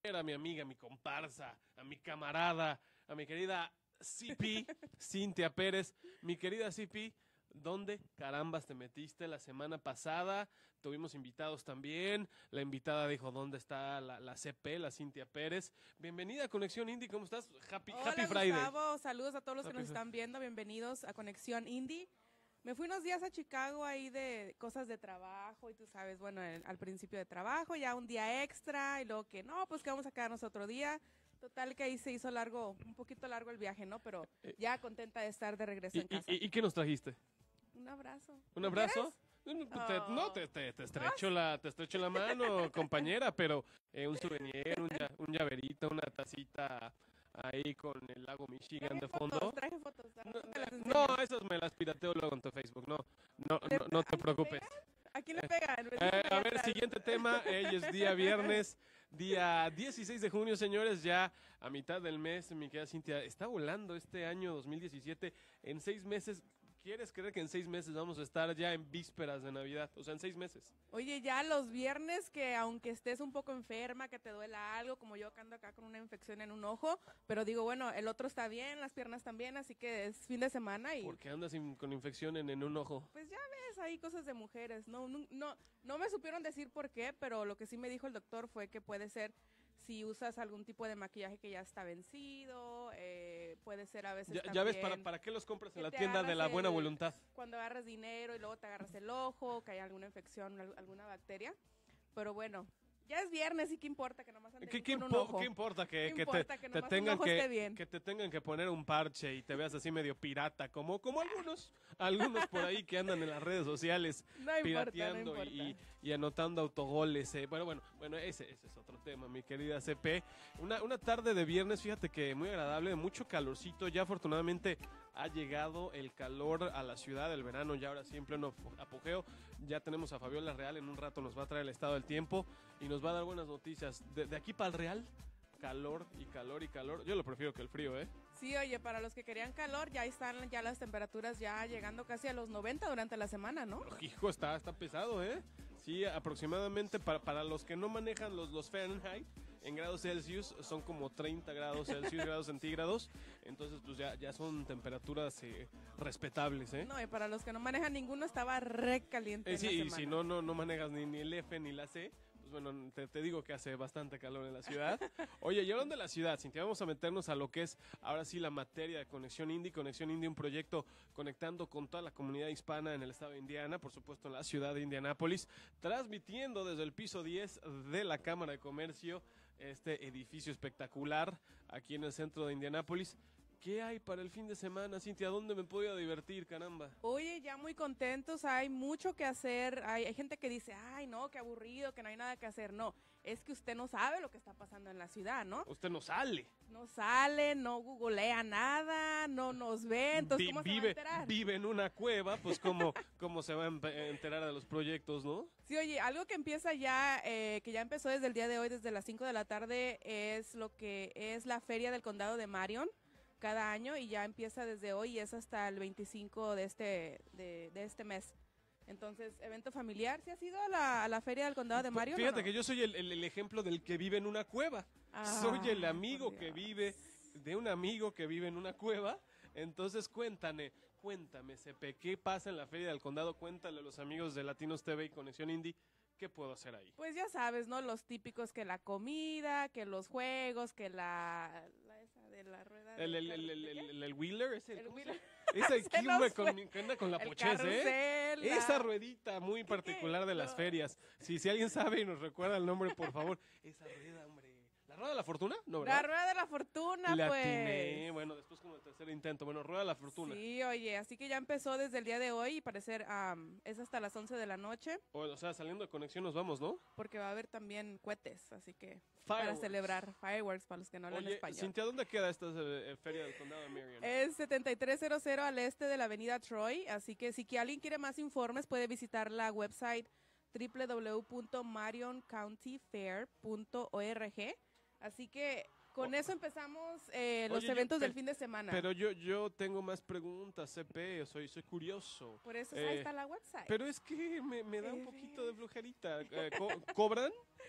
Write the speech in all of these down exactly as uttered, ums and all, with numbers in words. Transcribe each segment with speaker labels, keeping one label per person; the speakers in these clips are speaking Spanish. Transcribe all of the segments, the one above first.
Speaker 1: a mi amiga, a mi comparsa, a mi camarada, a mi querida C P, Cintia Pérez. Mi querida C P, ¿dónde carambas te metiste la semana pasada? Tuvimos invitados también. La invitada dijo, ¿dónde está la, la C P, la Cintia Pérez? Bienvenida a Conexión Indie, ¿cómo estás? Happy,
Speaker 2: Hola,
Speaker 1: happy Friday.
Speaker 2: Gustavo, saludos a todos los
Speaker 1: Happy
Speaker 2: que nos están viendo. Bienvenidos a Conexión Indie. Me fui unos días a Chicago ahí de cosas de trabajo y tú sabes, bueno, el, al principio de trabajo, ya un día extra y luego que no, pues que vamos a quedarnos otro día. Total que ahí se hizo largo, un poquito largo el viaje, ¿no? Pero ya contenta de estar de regreso
Speaker 1: ¿Y,
Speaker 2: en casa.
Speaker 1: y, y qué nos trajiste?
Speaker 2: Un abrazo.
Speaker 1: ¿Un abrazo?
Speaker 2: ¿Quieres?
Speaker 1: Te-
Speaker 2: Oh.
Speaker 1: no, te, te, te estrecho la, te estrecho la mano, compañera, pero eh, un souvenir, un, lla- un llaverito, una tacita ahí con el lago Michigan
Speaker 2: Traje
Speaker 1: de
Speaker 2: fotos,
Speaker 1: fondo.
Speaker 2: traje fotos.
Speaker 1: No,
Speaker 2: te las enseño.
Speaker 1: no, esas me las pirateo luego en tu Facebook, no, no,
Speaker 2: ¿Le-
Speaker 1: no, no te
Speaker 2: ¿a quién le
Speaker 1: preocupes.
Speaker 2: ¿A quién le pegan?
Speaker 1: Eh, a ver, siguiente tema, hoy es día viernes, día dieciséis de junio, señores, ya a mitad del mes, mi querida Cintia, está volando este año dos mil diecisiete, en seis meses. ¿Quieres creer que en seis meses vamos a estar ya en vísperas de Navidad? O sea, en seis meses.
Speaker 2: Oye, ya los viernes que aunque estés un poco enferma, que te duela algo, como yo que ando acá con una infección en un ojo, pero digo, bueno, el otro está bien, las piernas también, así que es fin de semana y
Speaker 1: ¿Por qué andas in- con infección en, en un ojo?
Speaker 2: pues ya ves, hay cosas de mujeres. No, no, no, no me supieron decir por qué, pero lo que sí me dijo el doctor fue que puede ser si usas algún tipo de maquillaje que ya está vencido, eh, puede ser a veces
Speaker 1: Ya,
Speaker 2: también
Speaker 1: ya ves, ¿para, ¿para qué los compras en
Speaker 2: que
Speaker 1: la
Speaker 2: te
Speaker 1: tienda de
Speaker 2: agarras
Speaker 1: la buena
Speaker 2: el-
Speaker 1: voluntad?
Speaker 2: cuando agarras dinero y luego te agarras el ojo, que hay alguna infección, al- alguna bacteria. Pero bueno, ya es viernes y qué importa que nomás ande
Speaker 1: ¿Qué, qué
Speaker 2: con un
Speaker 1: impo-
Speaker 2: ojo.
Speaker 1: qué importa que,
Speaker 2: ¿Qué
Speaker 1: que
Speaker 2: importa
Speaker 1: te,
Speaker 2: que
Speaker 1: te
Speaker 2: nomás un
Speaker 1: tengan
Speaker 2: ojo esté
Speaker 1: que,
Speaker 2: bien?
Speaker 1: que te tengan que poner un parche y te veas así medio pirata, como, como algunos, algunos por ahí que andan en las redes sociales
Speaker 2: No importa,
Speaker 1: pirateando
Speaker 2: no
Speaker 1: y,
Speaker 2: importa.
Speaker 1: y anotando autogoles. eh. Bueno, bueno, bueno, ese, ese es otro tema, mi querida C P. Una, una tarde de viernes, fíjate que muy agradable, mucho calorcito. Ya afortunadamente ha llegado el calor a la ciudad, el verano ya ahora sí en pleno apogeo. Ya tenemos a Fabiola Real, en un rato nos va a traer el estado del tiempo y nos va a dar buenas noticias. De, de aquí para el Real, calor y calor y calor. Yo lo prefiero que el frío, ¿eh?
Speaker 2: Sí, oye, para los que querían calor, ya están ya las temperaturas ya llegando casi a los noventa durante la semana, ¿no?
Speaker 1: Hijo, está, está pesado, ¿eh? Sí, aproximadamente para, para los que no manejan los, los Fahrenheit, en grados Celsius son como treinta grados Celsius, grados centígrados. Entonces, pues ya, ya son temperaturas eh, respetables, ¿eh?
Speaker 2: No, y para los que no manejan ninguno, estaba re caliente
Speaker 1: Eh,
Speaker 2: en
Speaker 1: sí,
Speaker 2: la
Speaker 1: y
Speaker 2: semana.
Speaker 1: si no, no, no manejas ni, ni el F ni la C, pues bueno, te, te digo que hace bastante calor en la ciudad. Oye, y hablando de la ciudad, Cintia, vamos a meternos a lo que es ahora sí la materia de Conexión Indie. Conexión Indie, un proyecto conectando con toda la comunidad hispana en el estado de Indiana, por supuesto en la ciudad de Indianápolis, transmitiendo desde el piso diez de la Cámara de Comercio, este edificio espectacular aquí en el centro de Indianápolis. ¿Qué hay para el fin de semana, Cintia? ¿Dónde me puedo ir a divertir, caramba?
Speaker 2: Oye, ya muy contentos, hay mucho que hacer, hay, hay gente que dice, ay no, qué aburrido, que no hay nada que hacer. No, es que usted no sabe lo que está pasando en la ciudad, ¿no?
Speaker 1: Usted no sale.
Speaker 2: No sale, no googlea nada, no nos ve, entonces
Speaker 1: Vi-
Speaker 2: ¿cómo
Speaker 1: vive,
Speaker 2: se va a enterar?
Speaker 1: vive en una cueva, pues cómo, cómo se va a empe- enterar de los proyectos, ¿no?
Speaker 2: Sí, oye, algo que empieza ya, eh, que ya empezó desde el día de hoy, desde las cinco de la tarde, es lo que es la Feria del Condado de Marion cada año y ya empieza desde hoy y es hasta el veinticinco de este, de, de este mes. Entonces, evento familiar. ¿Sí has ido a la, a la Feria del Condado de Marion?
Speaker 1: Fíjate
Speaker 2: o no?
Speaker 1: que yo soy el, el- el ejemplo del que vive en una cueva.
Speaker 2: Ah,
Speaker 1: soy el amigo
Speaker 2: por
Speaker 1: que
Speaker 2: Dios.
Speaker 1: vive, de un amigo que vive en una cueva. Entonces cuéntame, cuéntame, C P, ¿qué pasa en la Feria del Condado? Cuéntale a los amigos de Latinos T V y Conexión Indie, ¿qué puedo hacer ahí?
Speaker 2: Pues ya sabes, ¿no? Los típicos que la comida, que los juegos, que la... la esa de la rueda
Speaker 1: El,
Speaker 2: de
Speaker 1: el,
Speaker 2: car-
Speaker 1: el, el,
Speaker 2: ¿de qué?
Speaker 1: el, el Wheeler, ese,
Speaker 2: El
Speaker 1: ¿cómo se
Speaker 2: wheeler.
Speaker 1: llama? Ese
Speaker 2: Se
Speaker 1: que
Speaker 2: nos
Speaker 1: anda con,
Speaker 2: fue.
Speaker 1: que anda con la
Speaker 2: El
Speaker 1: pochez, ¿eh?
Speaker 2: carrusel, la-
Speaker 1: Esa ruedita muy particular de las
Speaker 2: No.
Speaker 1: ferias. Si, si alguien sabe y nos recuerda el nombre, por favor. Esa rueda, hombre. ¿La rueda de la fortuna? No, ¿verdad?
Speaker 2: La rueda de la fortuna,
Speaker 1: Le
Speaker 2: pues.
Speaker 1: atiné. Bueno, después como el tercer intento. Bueno, rueda de la fortuna.
Speaker 2: Sí, oye, así que ya empezó desde el día de hoy y parecer am, es hasta las once de la noche
Speaker 1: O, o sea, saliendo de conexión nos vamos, ¿no?
Speaker 2: porque va a haber también cohetes, así que para
Speaker 1: Fireworks.
Speaker 2: celebrar fireworks para los que no hablan
Speaker 1: Oye,
Speaker 2: español.
Speaker 1: Cintia, ¿dónde queda esta eh, feria del condado de Marion?
Speaker 2: Es setenta y tres cero cero al este de la avenida Troy, así que si que alguien quiere más informes puede visitar la website w w w punto marion county fair punto org. Así que con
Speaker 1: Oh.
Speaker 2: eso empezamos eh, los
Speaker 1: Oye, yo-
Speaker 2: eventos
Speaker 1: pe-
Speaker 2: del fin de semana.
Speaker 1: Pero yo, yo tengo más preguntas, C P, soy, soy curioso.
Speaker 2: Por eso
Speaker 1: Eh,
Speaker 2: ahí está la website.
Speaker 1: Pero es que me, me da un
Speaker 2: Eh,
Speaker 1: poquito de flojerita. Eh, co- ¿Cobran?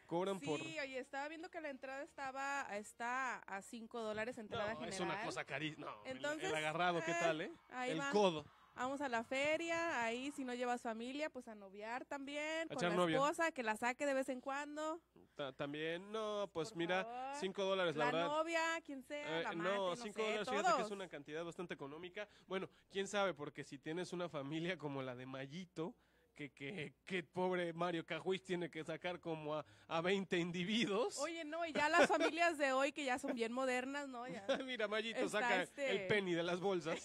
Speaker 1: cobran
Speaker 2: Sí,
Speaker 1: por...
Speaker 2: oye, estaba viendo que la entrada estaba está a cinco dólares entrada
Speaker 1: No,
Speaker 2: general.
Speaker 1: es una cosa carísima. No, el-
Speaker 2: Entonces,
Speaker 1: el, agarrado, ¿qué
Speaker 2: eh,
Speaker 1: tal, eh?
Speaker 2: ahí
Speaker 1: El
Speaker 2: va.
Speaker 1: codo.
Speaker 2: Vamos a la feria, ahí si no llevas familia, pues a noviar también,
Speaker 1: A
Speaker 2: con
Speaker 1: echar
Speaker 2: la
Speaker 1: novia.
Speaker 2: esposa, que la saque de vez en cuando.
Speaker 1: Ta- También, no, pues
Speaker 2: Por
Speaker 1: mira,
Speaker 2: favor.
Speaker 1: cinco dólares, la,
Speaker 2: La
Speaker 1: verdad.
Speaker 2: novia, quien sea,
Speaker 1: Eh,
Speaker 2: la amante,
Speaker 1: no,
Speaker 2: no,
Speaker 1: cinco
Speaker 2: sé,
Speaker 1: dólares,
Speaker 2: todos.
Speaker 1: fíjate que es una cantidad bastante económica. Bueno, quién sabe, porque si tienes una familia como la de Mayito, que, que, que pobre Mario Cajuís tiene que sacar como a, a veinte individuos.
Speaker 2: Oye, no, y ya las familias de hoy que ya son bien modernas, ¿no? Ya,
Speaker 1: Mira, Mayito
Speaker 2: Está
Speaker 1: saca
Speaker 2: este-
Speaker 1: el penny de las bolsas.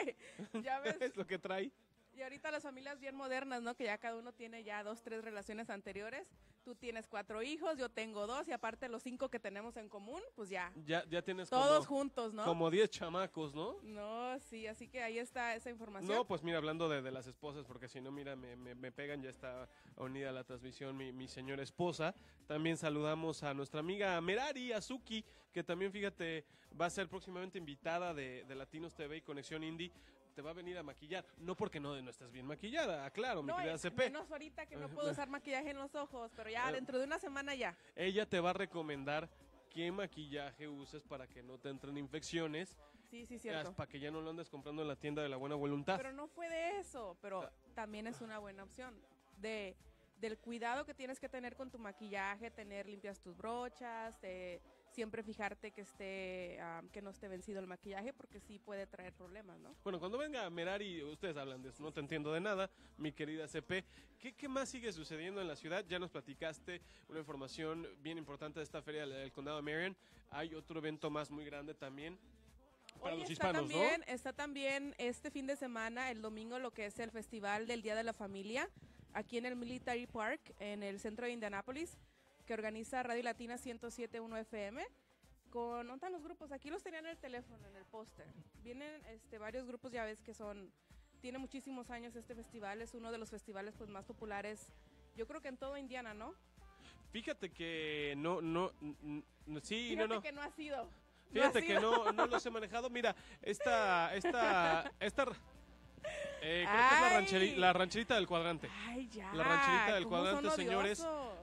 Speaker 2: ya ves.
Speaker 1: Es lo que trae.
Speaker 2: Y ahorita las familias bien modernas, ¿no? Que ya cada uno tiene ya dos, tres relaciones anteriores. Tú tienes cuatro hijos, yo tengo dos, y aparte los cinco que tenemos en común, pues ya.
Speaker 1: Ya, ya tienes
Speaker 2: Todos
Speaker 1: como,
Speaker 2: juntos, ¿no?
Speaker 1: como diez chamacos, ¿no?
Speaker 2: No, sí, así que ahí está esa información.
Speaker 1: No, pues mira, hablando de, de las esposas, porque si no, mira, me, me, me pegan, ya está unida a la transmisión mi, mi señora esposa. También saludamos a nuestra amiga Merari Azuki, que también, fíjate, va a ser próximamente invitada de, de Latinos T V y Conexión Indie. Te va a venir a maquillar, no porque no, no estés bien maquillada, aclaro, mi
Speaker 2: No,
Speaker 1: querida
Speaker 2: es
Speaker 1: C P.
Speaker 2: menos ahorita que no puedo usar maquillaje en los ojos, pero ya dentro de una semana ya.
Speaker 1: Ella te va a recomendar qué maquillaje uses para que no te entren infecciones,
Speaker 2: Sí, sí, cierto.
Speaker 1: para que ya no lo andes comprando en la tienda de la buena voluntad.
Speaker 2: Pero no fue de eso, pero también es una buena opción. De, del cuidado que tienes que tener con tu maquillaje, tener limpias tus brochas, de siempre fijarte que esté um, que no esté vencido el maquillaje, porque sí puede traer problemas, ¿no?
Speaker 1: Bueno, cuando venga Merari, ustedes hablan de eso, no te entiendo de nada, mi querida C P. ¿Qué, qué más sigue sucediendo en la ciudad? Ya nos platicaste una información bien importante de esta feria del condado de Marion. Hay otro evento más muy grande también para
Speaker 2: Oye,
Speaker 1: los
Speaker 2: está
Speaker 1: hispanos,
Speaker 2: también,
Speaker 1: ¿no?
Speaker 2: está también este fin de semana, el domingo, lo que es el Festival del Día de la Familia, aquí en el Military Park, en el centro de Indianápolis, que organiza Radio Latina ciento siete punto uno F M. Con, ¿dónde están los grupos? Aquí los tenían en el teléfono, en el póster. Vienen este, varios grupos, ya ves que son, tiene muchísimos años este festival, es uno de los festivales pues más populares, yo creo que en todo Indiana, ¿no?
Speaker 1: Fíjate que no, no, n- n- sí,
Speaker 2: Fíjate
Speaker 1: no, no.
Speaker 2: que no ha sido.
Speaker 1: Fíjate
Speaker 2: ha
Speaker 1: que
Speaker 2: sido.
Speaker 1: no, no los he manejado. Mira, esta, esta, esta, eh, creo que es la,
Speaker 2: Ay.
Speaker 1: rancheri- la rancherita del cuadrante.
Speaker 2: Ay, ya.
Speaker 1: La rancherita del
Speaker 2: ¿cómo son
Speaker 1: cuadrante, señores.
Speaker 2: odiosos?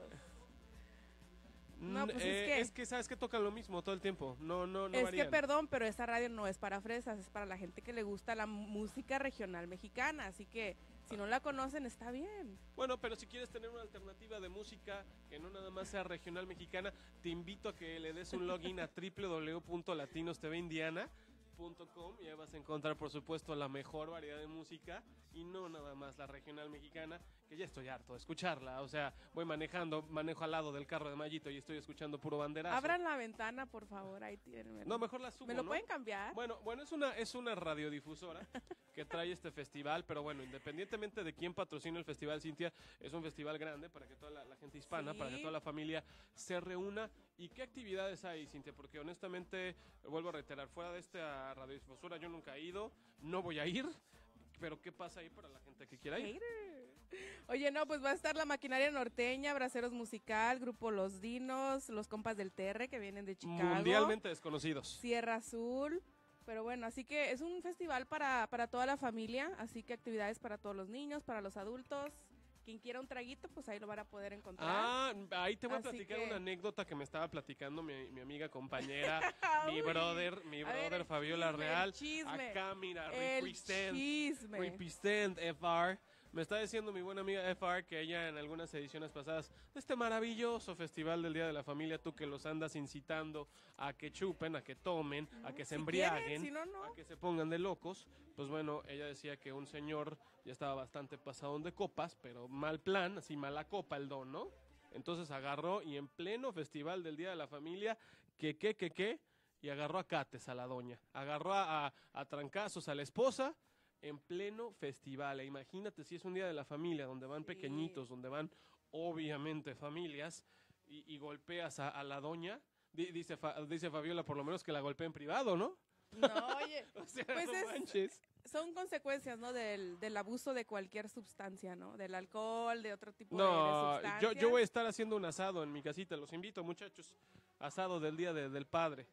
Speaker 2: No,
Speaker 1: Mm,
Speaker 2: pues
Speaker 1: eh,
Speaker 2: es que-
Speaker 1: es que sabes que tocan lo mismo todo el tiempo. No, no, no
Speaker 2: Es
Speaker 1: varían.
Speaker 2: que perdón, pero esta radio no es para fresas, es para la gente que le gusta la música regional mexicana, así que si no la conocen está bien.
Speaker 1: Bueno, pero si quieres tener una alternativa de música que no nada más sea regional mexicana, te invito a que le des un login a w w w punto latinos t v indiana punto com y ahí vas a encontrar, por supuesto, la mejor variedad de música y no nada más la regional mexicana, que ya estoy harto de escucharla. O sea, voy manejando, manejo al lado del carro de Mayito y estoy escuchando puro banderazo.
Speaker 2: Abran la ventana, por favor, ahí tienen.
Speaker 1: No, mejor la subo,
Speaker 2: ¿Me lo
Speaker 1: ¿no?
Speaker 2: pueden cambiar?
Speaker 1: Bueno, bueno, es una, es una radiodifusora que trae este festival, pero bueno, independientemente de quién patrocina el festival, Cintia, es un festival grande para que toda la, la gente hispana,
Speaker 2: Sí.
Speaker 1: para que toda la familia se reúna. ¿Y qué actividades hay, Cintia? Porque honestamente, vuelvo a reiterar, fuera de esta radiodifusora yo nunca he ido, no voy a ir, pero ¿qué pasa ahí para la gente que quiera ir?
Speaker 2: Hater. Oye, no, pues va a estar la maquinaria norteña, Braceros Musical, Grupo Los Dinos, los compas del T R que vienen de Chicago.
Speaker 1: Mundialmente desconocidos.
Speaker 2: Sierra Azul. Pero bueno, así que es un festival para, para toda la familia, así que actividades para todos los niños, para los adultos. Quien quiera un traguito, pues ahí lo van a poder encontrar.
Speaker 1: Ah, ahí te voy a
Speaker 2: Así
Speaker 1: platicar
Speaker 2: que-
Speaker 1: una anécdota que me estaba platicando mi, mi amiga compañera, mi
Speaker 2: Uy.
Speaker 1: brother, mi
Speaker 2: A ver,
Speaker 1: brother
Speaker 2: el
Speaker 1: Fabiola
Speaker 2: chisme, el
Speaker 1: Real.
Speaker 2: chisme.
Speaker 1: Acá, mira,
Speaker 2: El
Speaker 1: represent,
Speaker 2: chisme.
Speaker 1: represent F R. Me está diciendo mi buena amiga F R que ella en algunas ediciones pasadas de este maravilloso festival del Día de la Familia, tú que los andas incitando a que chupen, a que tomen, a que se
Speaker 2: si
Speaker 1: embriaguen,
Speaker 2: quieren, si no, no.
Speaker 1: a que se pongan de locos. Pues bueno, ella decía que un señor ya estaba bastante pasado de copas, pero mal plan, así mala copa el don, ¿no? Entonces agarró y en pleno festival del Día de la Familia, que, que, que, que, y agarró a cates a la doña. Agarró a, a, a trancazos a la esposa en pleno festival. E imagínate si es un Día de la Familia, donde van
Speaker 2: Sí.
Speaker 1: pequeñitos, donde van obviamente familias, y, y golpeas a, a la doña. Di- Dice, Fa- dice Fabiola, por lo menos que la golpee en privado, ¿no?
Speaker 2: No, oye,
Speaker 1: O sea,
Speaker 2: Pues
Speaker 1: no
Speaker 2: es-
Speaker 1: manches.
Speaker 2: son consecuencias, ¿no? Del, del abuso de cualquier sustancia, ¿no? Del alcohol, de otro tipo de- de,
Speaker 1: No,
Speaker 2: sustancias.
Speaker 1: yo, yo voy a estar haciendo un asado en mi casita. Los invito, muchachos. Asado del Día de- del Padre.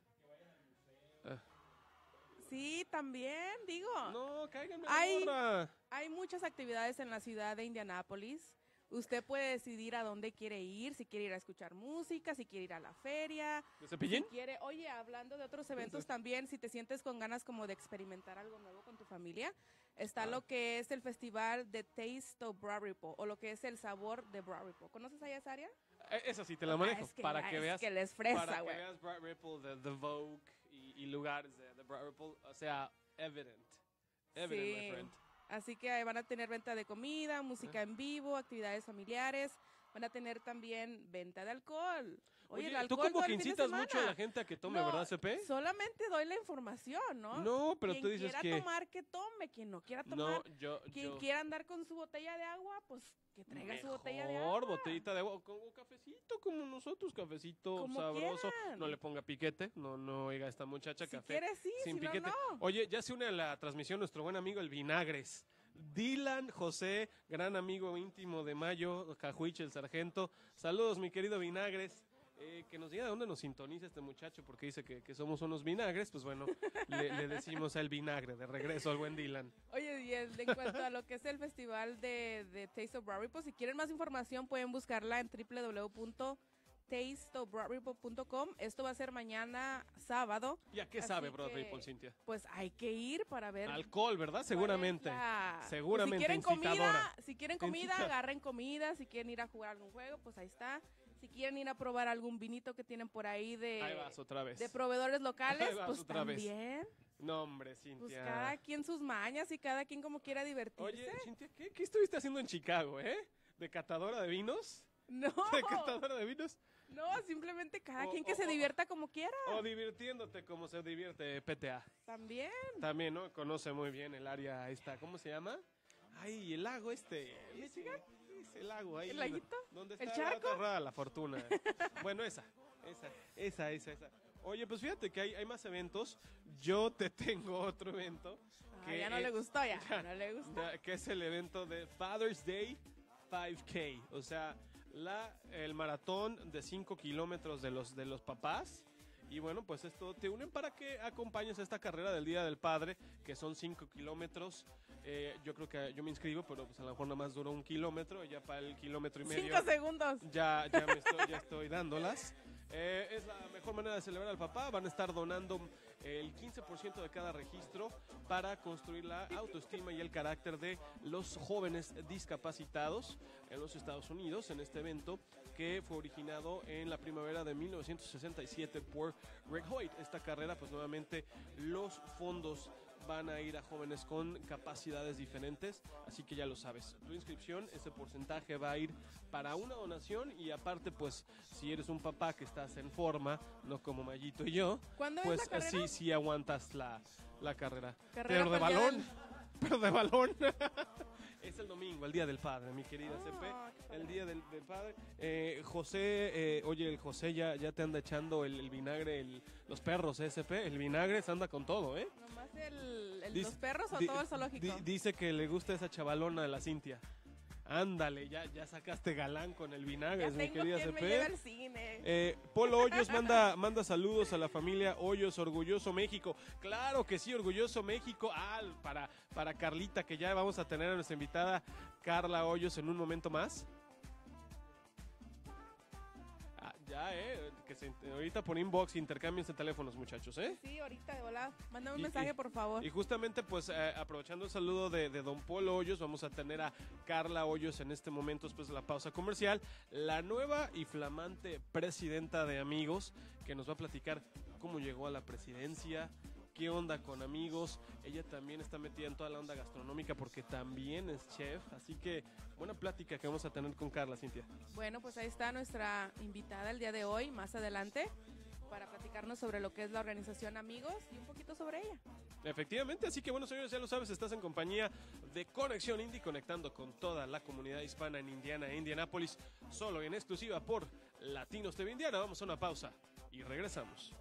Speaker 1: Ah,
Speaker 2: Sí, también, digo.
Speaker 1: no, cáiganme
Speaker 2: Ay.
Speaker 1: la gorra.
Speaker 2: Hay muchas actividades en la ciudad de Indianápolis. Usted puede decidir a dónde quiere ir, si quiere ir a escuchar música, si quiere ir a la feria.
Speaker 1: ¿De Cepillín?
Speaker 2: Si quiere, oye, hablando de otros eventos también, si te sientes con ganas como de experimentar algo nuevo con tu familia, está ah. lo que es el festival de Taste of Broad Ripple, o lo que es el sabor de Broad Ripple. ¿Conoces ahí esa área?
Speaker 1: Eh, esa sí te la manejo, ah, es que para ya, que veas.
Speaker 2: Que les fresa,
Speaker 1: para
Speaker 2: wey.
Speaker 1: que veas Broad Ripple, The, the Vogue y, y lugares de, de Broad Ripple, o sea, evident. Evident,
Speaker 2: sí.
Speaker 1: my friend.
Speaker 2: Así que van a tener venta de comida, música en vivo, actividades familiares. Van a tener también venta de alcohol. Oye,
Speaker 1: Oye
Speaker 2: el alcohol
Speaker 1: tú como que incitas mucho a la gente a que tome,
Speaker 2: no,
Speaker 1: ¿verdad, C P?
Speaker 2: Solamente doy la información, ¿no?
Speaker 1: No, pero
Speaker 2: quien
Speaker 1: tú dices que...
Speaker 2: Quien quiera tomar, que tome. Quien no quiera tomar,
Speaker 1: no, yo,
Speaker 2: quien
Speaker 1: yo...
Speaker 2: quiera andar con su botella de agua, pues que traiga
Speaker 1: Mejor,
Speaker 2: su botella de agua.
Speaker 1: botellita de agua, como cafecito, como nosotros, cafecito
Speaker 2: como
Speaker 1: sabroso.
Speaker 2: Quieran.
Speaker 1: No le ponga piquete, no, no oiga esta muchacha
Speaker 2: si
Speaker 1: café.
Speaker 2: Quieres, sí,
Speaker 1: sin
Speaker 2: si
Speaker 1: piquete.
Speaker 2: No, no.
Speaker 1: Oye, ya se une a la transmisión nuestro buen amigo el Vinagres. Dylan José, gran amigo íntimo de Mayo, Cajuich, el sargento. Saludos, mi querido Vinagres. Eh, que nos diga de dónde nos sintoniza este muchacho, porque dice que, que somos unos vinagres. Pues bueno, le, le decimos a el vinagre. De regreso al buen Dylan.
Speaker 2: Oye, y el, en cuanto a lo que es el festival de, de Taste of Broad Ripple, si quieren más información pueden buscarla en w w w punto taste of broad ripple punto com. Esto va a ser mañana sábado.
Speaker 1: ¿Y a qué sabe Broad Ripple, Cintia?
Speaker 2: Pues hay que ir para ver.
Speaker 1: Alcohol, ¿verdad? Seguramente.
Speaker 2: La...
Speaker 1: Seguramente.
Speaker 2: Pues si quieren
Speaker 1: incitadora.
Speaker 2: comida, si quieren comida,
Speaker 1: Incita...
Speaker 2: agarren comida. Si quieren ir a jugar algún juego, pues ahí está. Si quieren ir a probar algún vinito que tienen por ahí de,
Speaker 1: ahí vas otra vez.
Speaker 2: de proveedores locales,
Speaker 1: ahí vas
Speaker 2: pues
Speaker 1: otra
Speaker 2: también.
Speaker 1: Vez. No, hombre, Cintia.
Speaker 2: Pues cada quien sus mañas y cada quien como quiera divertirse.
Speaker 1: Oye, Cintia, ¿qué, qué estuviste haciendo en Chicago, eh? ¿De catadora de vinos?
Speaker 2: No.
Speaker 1: ¿De catadora de vinos?
Speaker 2: No, simplemente cada
Speaker 1: o,
Speaker 2: quien que
Speaker 1: o,
Speaker 2: se divierta como quiera.
Speaker 1: O divirtiéndote como se divierte P T A.
Speaker 2: También.
Speaker 1: También, ¿no? Conoce muy bien el área esta. ¿Cómo se llama? Ay, el lago este.
Speaker 2: ¿Michigan?
Speaker 1: El lago ahí.
Speaker 2: ¿El laguito?
Speaker 1: ¿Dónde está
Speaker 2: ¿El charco?
Speaker 1: la otra la fortuna? Bueno, esa, esa, esa, esa, esa. Oye, pues fíjate que hay, hay más eventos. Yo te tengo otro evento.
Speaker 2: Ah,
Speaker 1: que
Speaker 2: ya no
Speaker 1: es,
Speaker 2: le gustó, ya, ya no le gustó.
Speaker 1: Ya, que es el evento de Father's Day cinco K. O sea, la, el maratón de cinco kilómetros de los, de los papás. Y bueno, pues esto te unen para que acompañes a esta carrera del Día del Padre, que son cinco kilómetros. Eh, yo creo que yo me inscribo, pero pues a lo mejor nada más duró un kilómetro, y ya para el kilómetro y medio.
Speaker 2: Cinco segundos.
Speaker 1: Ya, ya me estoy, ya estoy dándolas. Eh, es la mejor manera de celebrar al papá. Van a estar donando el quince por ciento de cada registro para construir la autoestima y el carácter de los jóvenes discapacitados en los Estados Unidos, en este evento que fue originado en la primavera de mil novecientos sesenta y siete por Greg Hoyt. Esta carrera, pues nuevamente los fondos van a ir a jóvenes con capacidades diferentes, así que ya lo sabes. Tu inscripción, ese porcentaje va a ir para una donación, y aparte, pues, si eres un papá que estás en forma, no como Mayito y yo,
Speaker 2: ¿Cuándo
Speaker 1: pues
Speaker 2: es la carrera?
Speaker 1: sí, sí aguantas la, la carrera.
Speaker 2: Carrera
Speaker 1: Pero de
Speaker 2: para el
Speaker 1: balón,
Speaker 2: día del-
Speaker 1: pero de balón. Es el domingo, el Día del Padre, mi querida
Speaker 2: Ah,
Speaker 1: C P.
Speaker 2: qué padre.
Speaker 1: El Día del, del Padre. Eh, José, eh, oye, el José ya, ya te anda echando el, el vinagre, el, los perros, ¿eh, C P? El vinagre se anda con todo, ¿eh?
Speaker 2: ¿Nomás el, el,
Speaker 1: Dice-
Speaker 2: los perros o
Speaker 1: di-
Speaker 2: todo el zoológico?
Speaker 1: di- dice que le gusta esa chavalona de la Cintia. Ándale, ya, ya sacaste galán con el vinagre,
Speaker 2: ya
Speaker 1: mi
Speaker 2: tengo
Speaker 1: querida
Speaker 2: quien
Speaker 1: C
Speaker 2: me lleve
Speaker 1: P.
Speaker 2: al cine.
Speaker 1: Eh, Polo Hoyos manda, manda saludos a la familia Hoyos, Orgulloso México. Claro que sí, Orgulloso México. Ah, para, para Carlita, que ya vamos a tener a nuestra invitada Carla Hoyos en un momento más. Ah, ya, eh, que se, ahorita por inbox intercambios de teléfonos, muchachos, ¿eh?
Speaker 2: Sí, ahorita de volada. Mándame un
Speaker 1: Y-
Speaker 2: mensaje,
Speaker 1: y-
Speaker 2: por favor.
Speaker 1: Y justamente, pues, eh, aprovechando el saludo de, de don Polo Hoyos, vamos a tener a Carla Hoyos en este momento, después de la pausa comercial, la nueva y flamante presidenta de Amigos, que nos va a platicar cómo llegó a la presidencia, qué onda con Amigos. Ella también está metida en toda la onda gastronómica porque también es chef, así que buena plática que vamos a tener con Carla, Cintia.
Speaker 2: Bueno, pues ahí está nuestra invitada el día de hoy, más adelante, para platicarnos sobre lo que es la organización Amigos y un poquito sobre ella.
Speaker 1: Efectivamente, así que bueno, señores, ya lo sabes, estás en compañía de Conexión Indie, conectando con toda la comunidad hispana en Indiana e Indianápolis, solo y en exclusiva por Latinos T V Indiana. Vamos a una pausa y regresamos.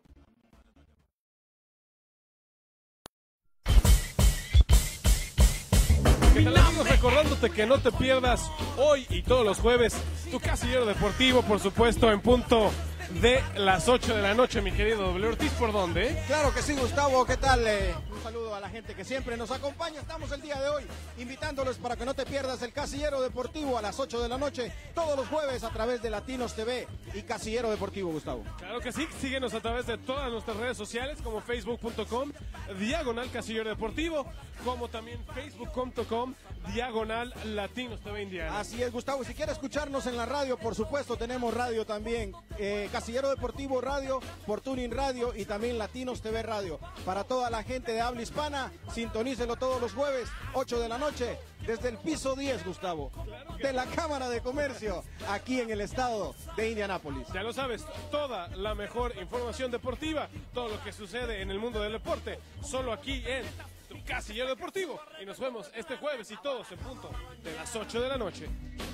Speaker 1: ¿Qué tal, amigos? Recordándote que no te pierdas hoy y todos los jueves tu casillero deportivo, por supuesto, en punto de las ocho de la noche, mi querido W Ortiz. ¿Por dónde?
Speaker 3: Claro que sí, Gustavo, ¿qué tal? Eh, saludo a la gente que siempre nos acompaña. Estamos el día de hoy invitándolos para que no te pierdas el Casillero Deportivo a las ocho de la noche, todos los jueves a través de Latinos T V y Casillero Deportivo, Gustavo.
Speaker 1: Claro que sí, síguenos a través de todas nuestras redes sociales como facebook punto com diagonal Casillero Deportivo, como también facebook punto com diagonal Latinos T V Indiana.
Speaker 3: Así es, Gustavo. Si quieres escucharnos en la radio, por supuesto, tenemos radio también. Eh, Casillero Deportivo Radio, por Tuning Radio y también Latinos T V Radio. Para toda la gente de habla hispana, sintonícelo todos los jueves, ocho de la noche, desde el piso diez, Gustavo, de la Cámara de Comercio, aquí en el estado de Indianápolis.
Speaker 1: Ya lo sabes, toda la mejor información deportiva, todo lo que sucede en el mundo del deporte, solo aquí en tu Casillero Deportivo. Y nos vemos este jueves y todos en punto de las ocho de la noche.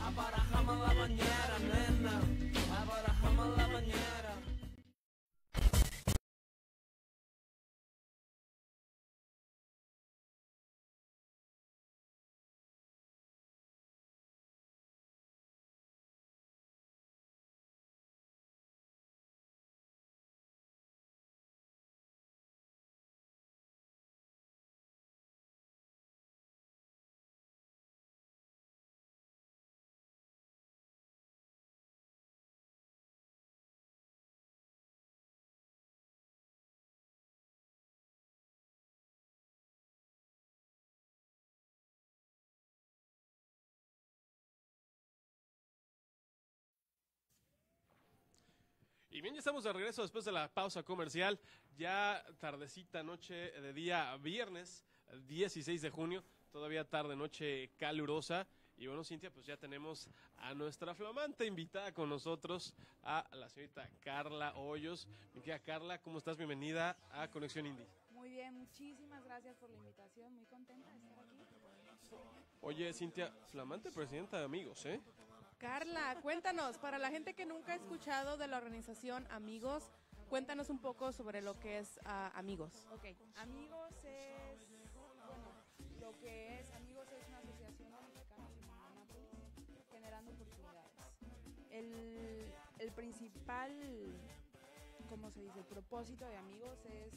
Speaker 1: Y bien, ya estamos de regreso después de la pausa comercial, ya tardecita noche de día viernes, dieciséis de junio, todavía tarde noche calurosa. Y bueno, Cintia, pues ya tenemos a nuestra flamante invitada con nosotros, a la señorita Carla Hoyos. Mi querida Carla, ¿cómo estás? Bienvenida a Conexión Indie.
Speaker 4: Muy bien, muchísimas gracias por la invitación, muy contenta de estar aquí.
Speaker 1: Oye, Cintia, flamante presidenta de Amigos, ¿eh?
Speaker 2: Carla, cuéntanos, para la gente que nunca ha escuchado de la organización Amigos, cuéntanos un poco sobre lo que es uh, Amigos.
Speaker 4: Ok, Amigos es, bueno, lo que es Amigos es una asociación de mexicanos en Indianápolis generando oportunidades. El, el principal, ¿cómo se dice? El propósito de Amigos es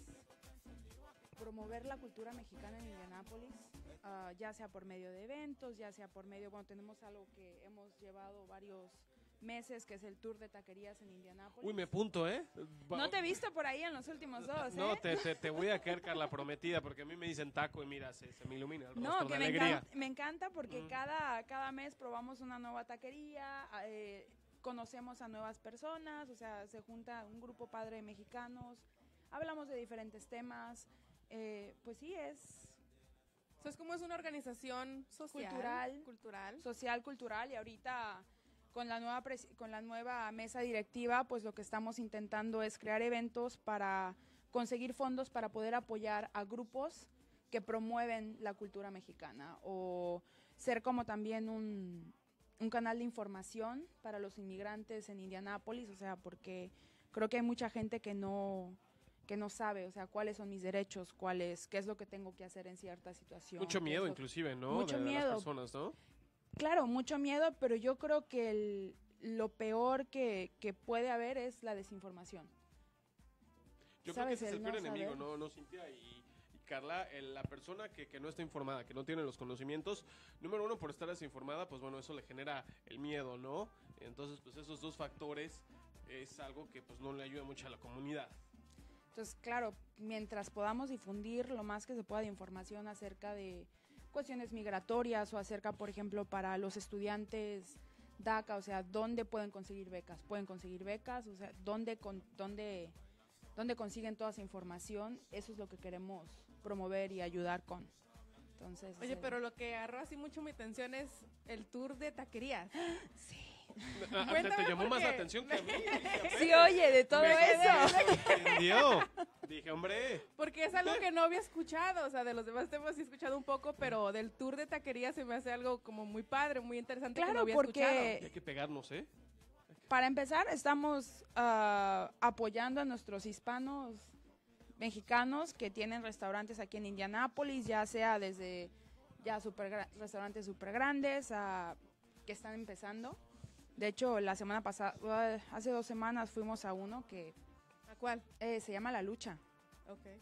Speaker 4: promover la cultura mexicana en Indianápolis, uh, ya sea por medio de eventos, ya sea por medio, bueno, tenemos algo que hemos llevado varios meses, que es el tour de taquerías en Indianápolis.
Speaker 1: Uy, me apunto, ¿eh?
Speaker 4: No te he visto por ahí en los últimos dos, ¿eh?
Speaker 1: No, te, te, te voy a caer, Carla, prometida, porque a mí me dicen taco y mira, se, se me ilumina el rostro
Speaker 4: No,
Speaker 1: de
Speaker 4: que me
Speaker 1: alegría.
Speaker 4: encanta, me encanta porque
Speaker 1: Mm.
Speaker 4: cada, cada mes probamos una nueva taquería, eh, conocemos a nuevas personas, o sea, se junta un grupo padre de mexicanos, hablamos de diferentes temas, eh, pues sí, es
Speaker 2: So, es como es una organización social,
Speaker 4: Cultural.
Speaker 2: cultural.
Speaker 4: social, cultural, y ahorita con la nueva pres- con la nueva mesa directiva, pues lo que estamos intentando es crear eventos para conseguir fondos para poder apoyar a grupos que promueven la cultura mexicana, o ser como también un, un canal de información para los inmigrantes en Indianápolis, o sea, porque creo que hay mucha gente que no que no sabe, o sea, cuáles son mis derechos, cuáles, qué es lo que tengo que hacer en cierta situación.
Speaker 1: Mucho
Speaker 4: qué es
Speaker 1: miedo,
Speaker 4: lo-
Speaker 1: inclusive, ¿no?
Speaker 4: Mucho
Speaker 1: de, de
Speaker 4: miedo.
Speaker 1: las personas, ¿no?
Speaker 4: Claro, mucho miedo, pero yo creo que el- lo peor que, que puede haber es la desinformación.
Speaker 1: Yo creo que
Speaker 4: ¿Sabes?
Speaker 1: ese es el
Speaker 4: El
Speaker 1: peor
Speaker 4: no
Speaker 1: enemigo,
Speaker 4: saber.
Speaker 1: ¿no, no Cintia? Y, y Carla, el- la persona que, que no está informada, que no tiene los conocimientos, número uno, por estar desinformada, pues bueno, eso le genera el miedo, ¿no? Entonces, pues esos dos factores es algo que pues no le ayuda mucho a la comunidad.
Speaker 4: Entonces, claro, mientras podamos difundir lo más que se pueda de información acerca de cuestiones migratorias o acerca, por ejemplo, para los estudiantes DACA, o sea, dónde pueden conseguir becas, pueden conseguir becas, o sea, dónde, con, dónde, dónde consiguen toda esa información, eso es lo que queremos promover y ayudar con. Entonces,
Speaker 2: Oye,
Speaker 4: eh,
Speaker 2: pero lo que agarró así mucho mi atención es el tour de taquerías.
Speaker 4: sí.
Speaker 1: Ah, te,
Speaker 2: Cuéntame
Speaker 1: te llamó
Speaker 2: por
Speaker 1: más la
Speaker 2: qué.
Speaker 1: atención que a mí.
Speaker 4: Sí, oye, de todo
Speaker 1: Me-
Speaker 4: eso.
Speaker 1: me sorprendió. Dije, hombre,
Speaker 2: Porque es algo que no había escuchado, o sea, de los demás temas sí he escuchado un poco, pero del tour de taquerías se me hace algo como muy padre, muy interesante que no
Speaker 4: Claro,
Speaker 2: había
Speaker 4: porque
Speaker 1: hay que pegarnos, ¿eh?
Speaker 4: para empezar, estamos ah, apoyando a nuestros hispanos mexicanos que tienen restaurantes aquí en Indianápolis, ya sea desde ya super gra- restaurantes súper grandes a que están empezando. De hecho, la semana pasada, uh, hace dos semanas fuimos a uno que
Speaker 2: ¿A cuál?
Speaker 4: eh, se llama La Lucha.
Speaker 2: Ok.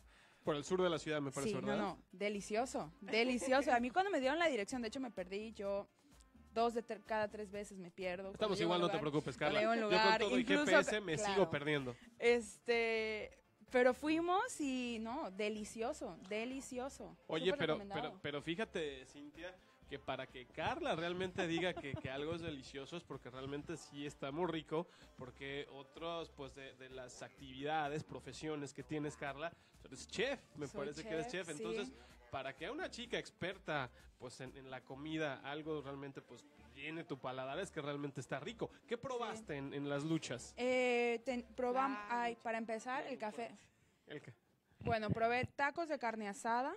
Speaker 1: Por el sur de la ciudad, me parece,
Speaker 4: Sí,
Speaker 1: ¿verdad?
Speaker 4: no, no, delicioso, delicioso. A mí cuando me dieron la dirección, de hecho me perdí, yo dos de ter- cada tres veces me pierdo.
Speaker 1: Estamos
Speaker 4: Cuando llego
Speaker 1: igual,
Speaker 4: a
Speaker 1: no
Speaker 4: un
Speaker 1: te
Speaker 4: lugar,
Speaker 1: preocupes, Carla.
Speaker 4: llego a un
Speaker 1: Yo
Speaker 4: lugar,
Speaker 1: con todo y
Speaker 4: incluso-
Speaker 1: G P S me
Speaker 4: claro.
Speaker 1: sigo perdiendo.
Speaker 4: Este, pero fuimos y no, delicioso, delicioso.
Speaker 1: Oye,
Speaker 4: súper
Speaker 1: pero,
Speaker 4: recomendado.
Speaker 1: pero, pero fíjate, Cintia, que para que Carla realmente diga que, que algo es delicioso es porque realmente sí está muy rico, porque otros, pues, de, de las actividades, profesiones que tienes, Carla, eres chef, me
Speaker 4: Soy
Speaker 1: parece que eres
Speaker 4: chef,
Speaker 1: chef,
Speaker 4: sí.
Speaker 1: entonces, para que a una chica experta, pues, en, en la comida, algo realmente, pues, llene tu paladar, es que realmente está rico. ¿Qué probaste en, en las luchas?
Speaker 4: Eh, ten- probamos,
Speaker 2: La
Speaker 4: ay, para empezar, el café.
Speaker 1: El que-
Speaker 4: Bueno, probé tacos de carne asada,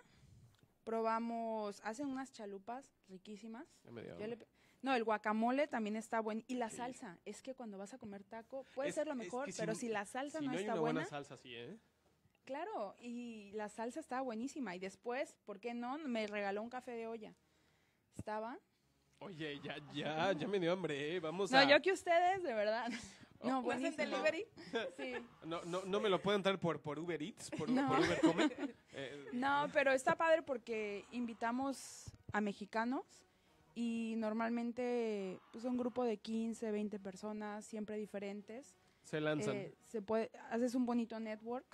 Speaker 4: probamos, hacen unas chalupas riquísimas.
Speaker 1: ya me dio
Speaker 4: Yo
Speaker 1: hambre.
Speaker 4: le- no, el guacamole también está bueno. Y la
Speaker 1: Sí.
Speaker 4: salsa, es que cuando vas a comer taco, puede
Speaker 1: Es-
Speaker 4: ser lo
Speaker 1: es
Speaker 4: mejor,
Speaker 1: que si
Speaker 4: pero
Speaker 1: no-
Speaker 4: si la salsa
Speaker 1: Si
Speaker 4: no
Speaker 1: no hay
Speaker 4: está
Speaker 1: una
Speaker 4: buena,
Speaker 1: buena salsa, sí, ¿eh?
Speaker 4: claro, y la salsa estaba buenísima. Y después, ¿por qué no? Me regaló un café de olla. Estaba.
Speaker 1: Oye, ya, ya, ya me dio hambre, ¿eh? Vamos
Speaker 4: No,
Speaker 1: a...
Speaker 4: yo que ustedes, de verdad.
Speaker 1: Oh,
Speaker 4: No,
Speaker 2: ¿No hacen
Speaker 4: buenísimo.
Speaker 2: delivery?
Speaker 4: Sí.
Speaker 1: No, no, no me lo pueden traer por, por Uber Eats, por,
Speaker 4: No.
Speaker 1: por Uber Come. Eh,
Speaker 4: No, pero está padre porque invitamos a mexicanos y normalmente pues, un grupo de quince, veinte personas, siempre diferentes.
Speaker 1: se lanzan.
Speaker 4: Eh, se puede, haces un bonito network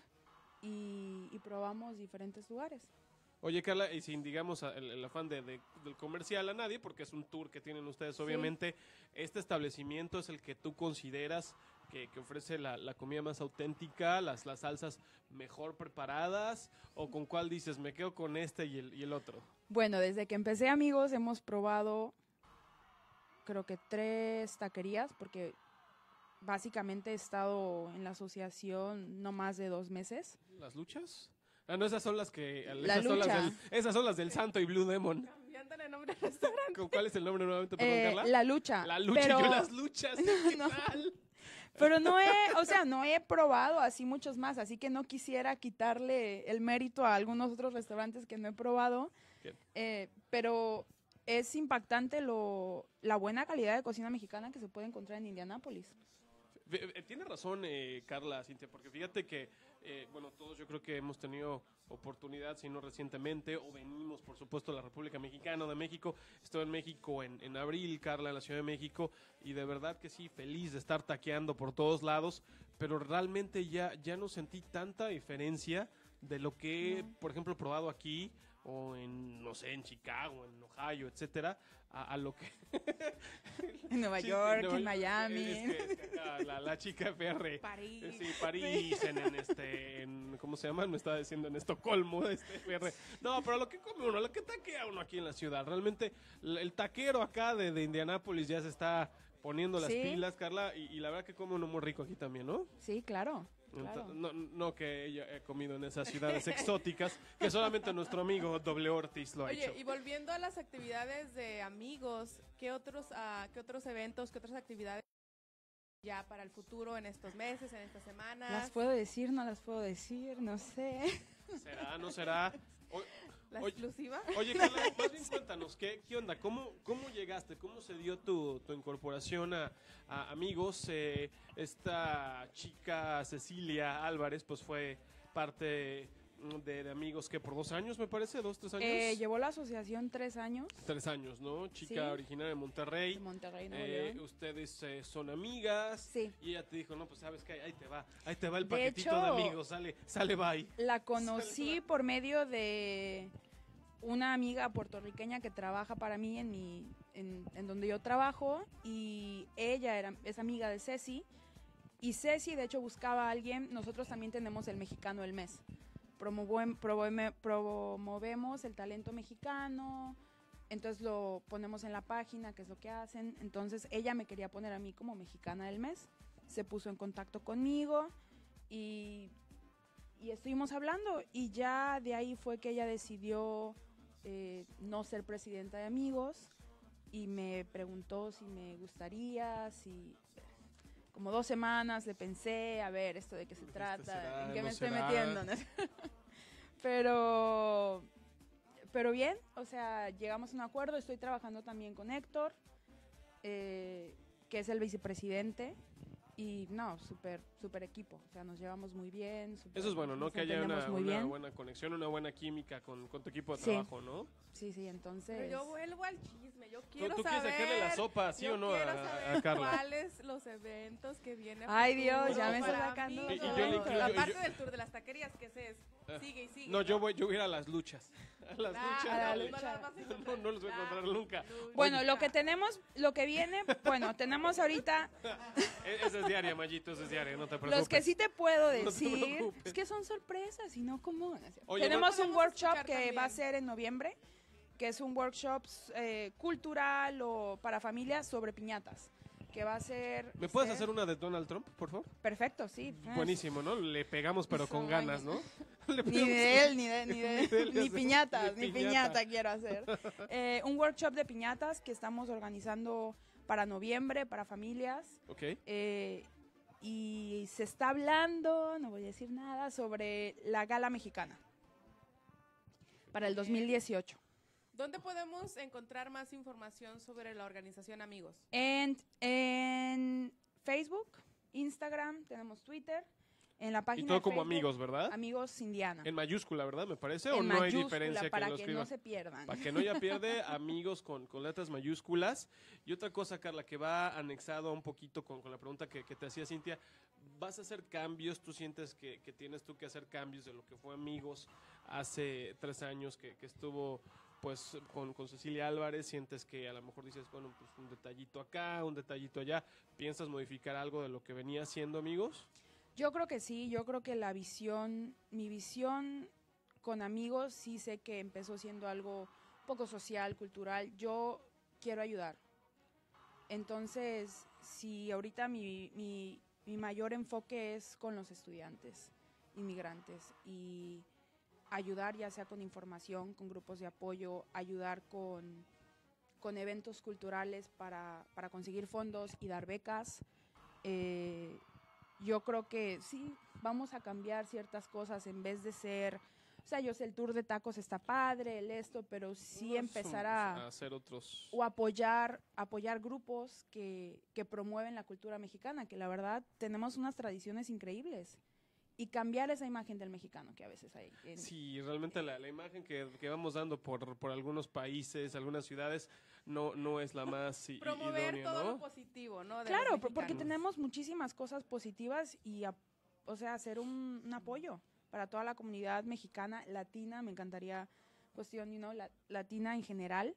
Speaker 4: y, y probamos diferentes lugares.
Speaker 1: Oye, Carla, y sin, digamos, a- el, el afán de, de- del comercial a nadie, porque es un tour que tienen ustedes,
Speaker 4: Sí.
Speaker 1: obviamente, ¿este establecimiento es el que tú consideras que, que ofrece la, la comida más auténtica, las, las salsas mejor preparadas, o con cuál dices, me quedo con este y el, y el otro?
Speaker 4: Bueno, desde que empecé Amigos hemos probado creo que tres taquerías porque básicamente he estado en la asociación no más de dos meses.
Speaker 1: ¿Las luchas? Ah, no, esas son las que...
Speaker 4: La
Speaker 1: esas, son las
Speaker 4: lucha.
Speaker 1: del, esas son las del Santo y Blue Demon.
Speaker 2: Cambiando el nombre del restaurante.
Speaker 1: ¿Con ¿Cuál es el nombre nuevamente, perdón,
Speaker 4: Eh,
Speaker 1: Carla?
Speaker 4: la lucha.
Speaker 1: La lucha,
Speaker 4: pero,
Speaker 1: yo las luchas, ¿qué
Speaker 4: No.
Speaker 1: tal?
Speaker 4: pero no he, o sea, no he probado así muchos más, así que no quisiera quitarle el mérito a algunos otros restaurantes que no he probado.
Speaker 1: Bien.
Speaker 4: Eh, pero es impactante lo, la buena calidad de cocina mexicana que se puede encontrar en Indianápolis.
Speaker 1: Fe- eh, Tiene razón, eh, Carla, Cintia, porque fíjate que, eh, bueno, todos yo creo que hemos tenido oportunidad, si no recientemente, o venimos, por supuesto, a la República Mexicana de México. Estoy en México en, en abril, Carla, en la Ciudad de México, y de verdad que sí, feliz de estar taqueando por todos lados, pero realmente ya, ya no sentí tanta diferencia de lo que, he,
Speaker 4: No.
Speaker 1: por ejemplo, probado aquí, o en, no sé, en Chicago, en Ohio, etcétera, a, a lo que...
Speaker 4: En Nueva
Speaker 1: Sí,
Speaker 4: York,
Speaker 1: Nueva-
Speaker 4: en Miami.
Speaker 1: es que- es que acá la, la chica F R.
Speaker 2: París.
Speaker 1: Eh, Sí, París, en, en este, en, ¿cómo se llama? Me estaba diciendo en Estocolmo, este F R. No, pero lo que come uno, lo que taquea uno aquí en la ciudad. Realmente, el, el taquero acá de, de Indianápolis ya se está poniendo las
Speaker 4: Sí.
Speaker 1: pilas, Carla, y, y la verdad que come uno muy rico aquí también, ¿no?
Speaker 4: Sí, claro.
Speaker 1: Ento-
Speaker 4: Claro.
Speaker 1: No, no que yo he comido en esas ciudades exóticas, que solamente nuestro amigo Doble Ortiz lo ha
Speaker 2: Oye,
Speaker 1: hecho.
Speaker 2: y volviendo a las actividades de amigos, ¿qué otros, ah, qué otros eventos, qué otras actividades ya para el futuro en estos meses, en estas semanas?
Speaker 4: Las puedo decir, no las puedo decir, no sé.
Speaker 1: ¿Será, no será? O-
Speaker 2: ¿La
Speaker 1: oye,
Speaker 2: exclusiva?
Speaker 1: Oye, Carla, más bien cuéntanos, ¿qué, qué onda? ¿Cómo, ¿Cómo llegaste? ¿Cómo se dio tu, tu incorporación a, a Amigos? Eh, esta chica Cecilia Álvarez, pues fue parte de, de Amigos que por dos años, me parece, dos, tres años.
Speaker 4: Eh, llevó la asociación tres años
Speaker 1: Tres años, ¿no? Chica
Speaker 4: Sí.
Speaker 1: originaria de Monterrey.
Speaker 4: de Monterrey, Nuevo
Speaker 1: Eh,
Speaker 4: León.
Speaker 1: ustedes eh, son amigas.
Speaker 4: Sí.
Speaker 1: Y ella te dijo, no, pues sabes que ahí te va, ahí te va el
Speaker 4: De
Speaker 1: paquetito
Speaker 4: hecho-
Speaker 1: de amigos, sale, sale bye.
Speaker 4: La conocí por medio de una amiga puertorriqueña que trabaja para mí en mi en, en donde yo trabajo y ella era es amiga de Ceci y Ceci de hecho buscaba a alguien. Nosotros también tenemos el mexicano del mes. Promovem- proveme- promovemos el talento mexicano, entonces lo ponemos en la página, que es lo que hacen. Entonces ella me quería poner a mí como mexicana del mes. Se puso en contacto conmigo y y estuvimos hablando y ya de ahí fue que ella decidió eh, no ser presidenta de Amigos y me preguntó si me gustaría, si como dos semanas le pensé, a ver, esto de qué se
Speaker 1: Dijiste,
Speaker 4: trata,
Speaker 1: ¿será?
Speaker 4: en qué
Speaker 1: ¿No
Speaker 4: me estoy
Speaker 1: será?
Speaker 4: metiendo. ¿no? pero, pero bien, o sea, llegamos a un acuerdo, estoy trabajando también con Héctor, eh, que es el vicepresidente, Y no, súper, súper equipo. O sea, nos llevamos muy bien. Super,
Speaker 1: Eso es bueno, ¿no?
Speaker 4: nos
Speaker 1: Que haya
Speaker 4: entendemos
Speaker 1: una,
Speaker 4: muy
Speaker 1: una
Speaker 4: bien.
Speaker 1: buena conexión, una buena química con, con tu equipo de
Speaker 4: Sí.
Speaker 1: trabajo, ¿no?
Speaker 4: Sí, sí, entonces...
Speaker 2: Pero yo vuelvo al chisme, yo
Speaker 1: ¿Tú,
Speaker 2: quiero
Speaker 1: tú quieres
Speaker 2: saber.
Speaker 1: sacarle la sopa, sí
Speaker 2: yo
Speaker 1: o no, a,
Speaker 2: quiero
Speaker 1: a
Speaker 2: saber
Speaker 1: Carla?
Speaker 2: cuáles los eventos que vienen. a
Speaker 4: Ay, Dios,
Speaker 2: futuro
Speaker 4: ya me está
Speaker 2: para
Speaker 4: sacando
Speaker 2: mí.
Speaker 4: los
Speaker 1: Y- y yo le-
Speaker 2: Eventos.
Speaker 1: yo- yo-
Speaker 2: Aparte
Speaker 1: yo-
Speaker 2: del tour de las taquerías, que ese es.
Speaker 1: Ah.
Speaker 2: Sigue y sigue.
Speaker 1: No, yo voy, yo voy a ir a las luchas. A las
Speaker 2: Ah,
Speaker 1: luchas.
Speaker 4: a la
Speaker 1: dale.
Speaker 2: no las vas a encontrar.
Speaker 1: No, no los voy a encontrar nunca.
Speaker 4: Bueno,
Speaker 2: Oye.
Speaker 4: lo que tenemos, lo que viene, bueno, tenemos ahorita,
Speaker 1: E- Esa es diaria, Mayito, esa es diaria, no te preocupes.
Speaker 4: los que sí te puedo
Speaker 1: te
Speaker 4: decir,
Speaker 1: preocupes.
Speaker 4: es que son sorpresas y no como...
Speaker 1: Oye,
Speaker 4: tenemos
Speaker 2: no-
Speaker 4: un
Speaker 2: Podemos
Speaker 4: workshop
Speaker 2: escuchar
Speaker 4: que
Speaker 2: también.
Speaker 4: va a ser en noviembre, que es un workshop eh, cultural o para familias sobre piñatas, que va a ser...
Speaker 1: ¿Me puedes
Speaker 4: ser-
Speaker 1: hacer una de Donald Trump, por favor?
Speaker 4: Perfecto, sí.
Speaker 1: Buenísimo, ¿no? Le pegamos, pero con
Speaker 4: Ay.
Speaker 1: ganas, ¿no? Le
Speaker 4: Ni
Speaker 1: pegamos-
Speaker 4: de él, ni de, ni de,
Speaker 1: Ni de él,
Speaker 4: ni
Speaker 1: ya sé.
Speaker 4: piñatas,
Speaker 1: Ni
Speaker 4: ni
Speaker 1: piñata.
Speaker 4: piñata quiero hacer. Eh, un workshop de piñatas que estamos organizando para noviembre, para familias.
Speaker 1: Ok.
Speaker 4: eh, y se está hablando, no voy a decir nada, sobre la gala mexicana para el dos mil dieciocho.
Speaker 2: ¿Dónde podemos encontrar más información sobre la organización Amigos?
Speaker 4: En, en Facebook, Instagram, tenemos Twitter, en la
Speaker 1: Y
Speaker 4: página
Speaker 1: todo
Speaker 4: de
Speaker 1: como
Speaker 4: Facebook,
Speaker 1: amigos, ¿verdad?
Speaker 4: Amigos Indiana.
Speaker 1: En mayúscula, ¿verdad? Me parece. ¿O
Speaker 4: En
Speaker 1: no hay
Speaker 4: mayúscula,
Speaker 1: diferencia que
Speaker 4: para
Speaker 1: lo
Speaker 4: que
Speaker 1: escriban?
Speaker 4: no se pierdan.
Speaker 1: Para que no haya pierde, amigos con, con letras mayúsculas. Y otra cosa, Carla, que va anexado un poquito con, con la pregunta que, que te hacía Cintia. ¿Vas a hacer cambios? ¿Tú sientes que, que tienes tú que hacer cambios de lo que fue Amigos hace tres años que, que estuvo pues con, con Cecilia Álvarez? ¿Sientes que a lo mejor dices, bueno, pues un detallito acá, un detallito allá? ¿Piensas modificar algo de lo que venía siendo Amigos?
Speaker 4: Yo creo que sí, yo creo que la visión, mi visión con Amigos, sí sé que empezó siendo algo poco social, cultural. Yo quiero ayudar. Entonces, si ahorita mi, mi, mi mayor enfoque es con los estudiantes inmigrantes y ayudar ya sea con información, con grupos de apoyo, ayudar con, con eventos culturales para, para conseguir fondos y dar becas. Eh, yo creo que sí, vamos a cambiar ciertas cosas en vez de ser, o sea, yo sé, el tour de tacos está padre, el esto, pero sí empezar a,
Speaker 1: a hacer otros...
Speaker 4: o apoyar, apoyar grupos que, que promueven la cultura mexicana, que la verdad tenemos unas tradiciones increíbles. Y cambiar esa imagen del mexicano que a veces hay. En,
Speaker 1: Sí, realmente la, la imagen que, que vamos dando por, por algunos países, algunas ciudades, no, no es la más i-
Speaker 2: Promover
Speaker 1: idónea,
Speaker 2: todo
Speaker 1: ¿no?
Speaker 2: lo positivo, ¿no? de
Speaker 4: claro,
Speaker 2: los
Speaker 4: por- porque
Speaker 2: mexicanos.
Speaker 4: tenemos muchísimas cosas positivas y, a- o sea, hacer un, un apoyo para toda la comunidad mexicana, latina, me encantaría cuestión, you know, la- latina en general.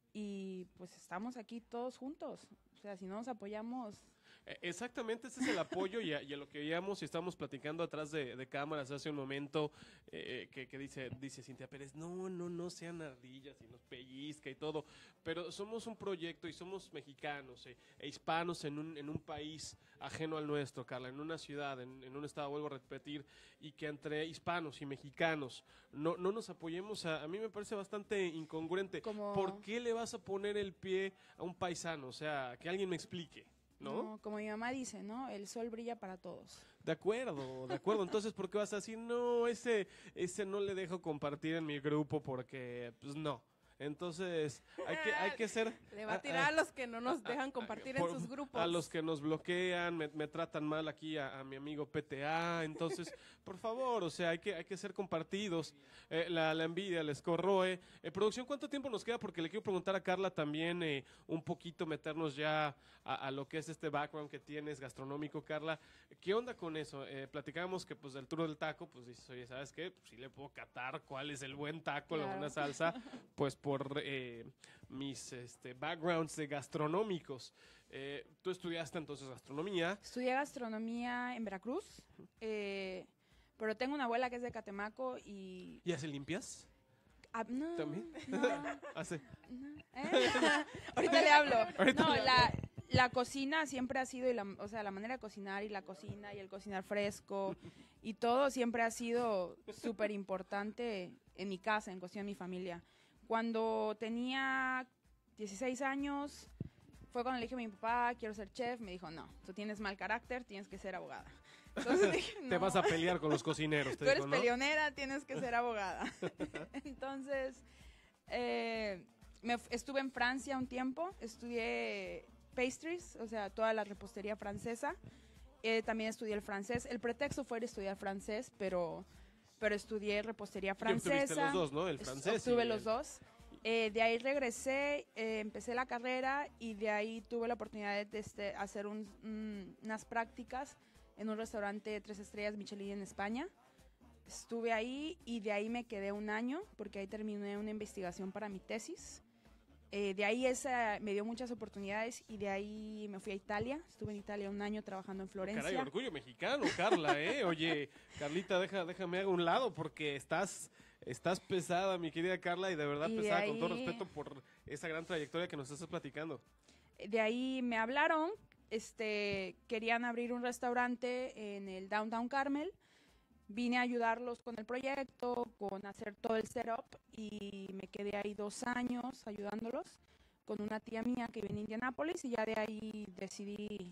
Speaker 4: Y pues estamos aquí todos juntos. O sea, si no nos apoyamos...
Speaker 1: Eh, Exactamente, ese es el apoyo y a, y a lo que veíamos y estamos platicando atrás de, de cámaras hace un momento eh, que, que dice, dice Cintia Pérez, no, no, no sean ardillas y nos pellizca y todo, pero somos un proyecto y somos mexicanos eh, e hispanos en un, en un país ajeno al nuestro, Carla, en una ciudad, en, en un estado, vuelvo a repetir, y que entre hispanos y mexicanos no, no nos apoyemos, a, a mí me parece bastante incongruente.
Speaker 4: Como-
Speaker 1: ¿Por qué le vas a poner el pie a un paisano? O sea, que alguien me explique. ¿No?
Speaker 4: No, como mi mamá dice, ¿no? El sol brilla para todos.
Speaker 1: De acuerdo, de acuerdo. Entonces, ¿por qué vas a decir, no, ese, ese no le dejo compartir en mi grupo porque, pues no? Entonces, hay que, hay que ser...
Speaker 2: Le va a
Speaker 1: a-
Speaker 2: tirar
Speaker 1: a-
Speaker 2: a los que no nos dejan compartir en
Speaker 1: por-
Speaker 2: sus grupos.
Speaker 1: A los que nos bloquean, me, me tratan mal aquí a, a mi amigo P T A. Entonces, por favor, o sea, hay que, hay que ser compartidos. Eh, la, la envidia les corroe. Eh, producción, ¿cuánto tiempo nos queda? Porque le quiero preguntar a Carla también eh, un poquito, meternos ya a, a lo que es este background que tienes gastronómico, Carla. ¿Qué onda con eso? Eh, platicábamos que pues del tour del taco, pues dices, oye, ¿sabes qué? Pues, sí le puedo catar cuál es el buen taco, la
Speaker 4: Claro.
Speaker 1: buena salsa, pues por eh, mis este, backgrounds de gastronómicos. Eh, tú estudiaste entonces gastronomía.
Speaker 4: Estudié gastronomía en Veracruz, eh, pero tengo una abuela que es de Catemaco y...
Speaker 1: ¿Y hace limpias?
Speaker 4: ah, no,
Speaker 1: ¿También?
Speaker 4: no,
Speaker 1: Hace.
Speaker 4: no, ¿eh? Ahorita le hablo.
Speaker 1: Ahorita
Speaker 4: No,
Speaker 1: le
Speaker 4: la, la cocina siempre ha sido, y la, o sea, la manera de cocinar y la cocina y el cocinar fresco y todo siempre ha sido súper importante en mi casa, en cuestión de mi familia. Cuando tenía dieciséis años, fue cuando le dije a mi papá, quiero ser chef. Me dijo, no, tú tienes mal carácter, tienes que ser abogada. Entonces dije,
Speaker 1: Te
Speaker 4: "No,
Speaker 1: vas a pelear con los cocineros, te
Speaker 4: tú eres
Speaker 1: digo, ¿no?
Speaker 4: peleonera, tienes que ser abogada". Entonces, eh, me f- estuve en Francia un tiempo, estudié pastries, o sea, toda la repostería francesa. Eh, también estudié el francés. El pretexto fue ir a estudiar francés, pero, pero estudié repostería francesa.
Speaker 1: Que obtuviste los dos, ¿no? El francés.
Speaker 4: Obtuve
Speaker 1: y
Speaker 4: los
Speaker 1: el-
Speaker 4: dos. Eh, de ahí regresé, eh, empecé la carrera y de ahí tuve la oportunidad de, de este, hacer un- un- unas prácticas en un restaurante de tres estrellas Michelin en España. Estuve ahí y de ahí me quedé un año porque ahí terminé una investigación para mi tesis. Eh, de ahí esa me dio muchas oportunidades y de ahí me fui a Italia. Estuve en Italia un año trabajando en Florencia.
Speaker 1: Caray, orgullo mexicano, Carla, ¿eh? Oye, Carlita, deja, déjame a un lado porque estás, estás pesada, mi querida Carla, y de verdad
Speaker 4: Y de
Speaker 1: pesada con todo
Speaker 4: ahí-
Speaker 1: respeto por esa gran trayectoria que nos estás platicando.
Speaker 4: De ahí me hablaron, este, querían abrir un restaurante en el Downtown Carmel. Vine a ayudarlos con el proyecto, con hacer todo el setup y me quedé ahí dos años ayudándolos con una tía mía que vive en Indianápolis y ya de ahí decidí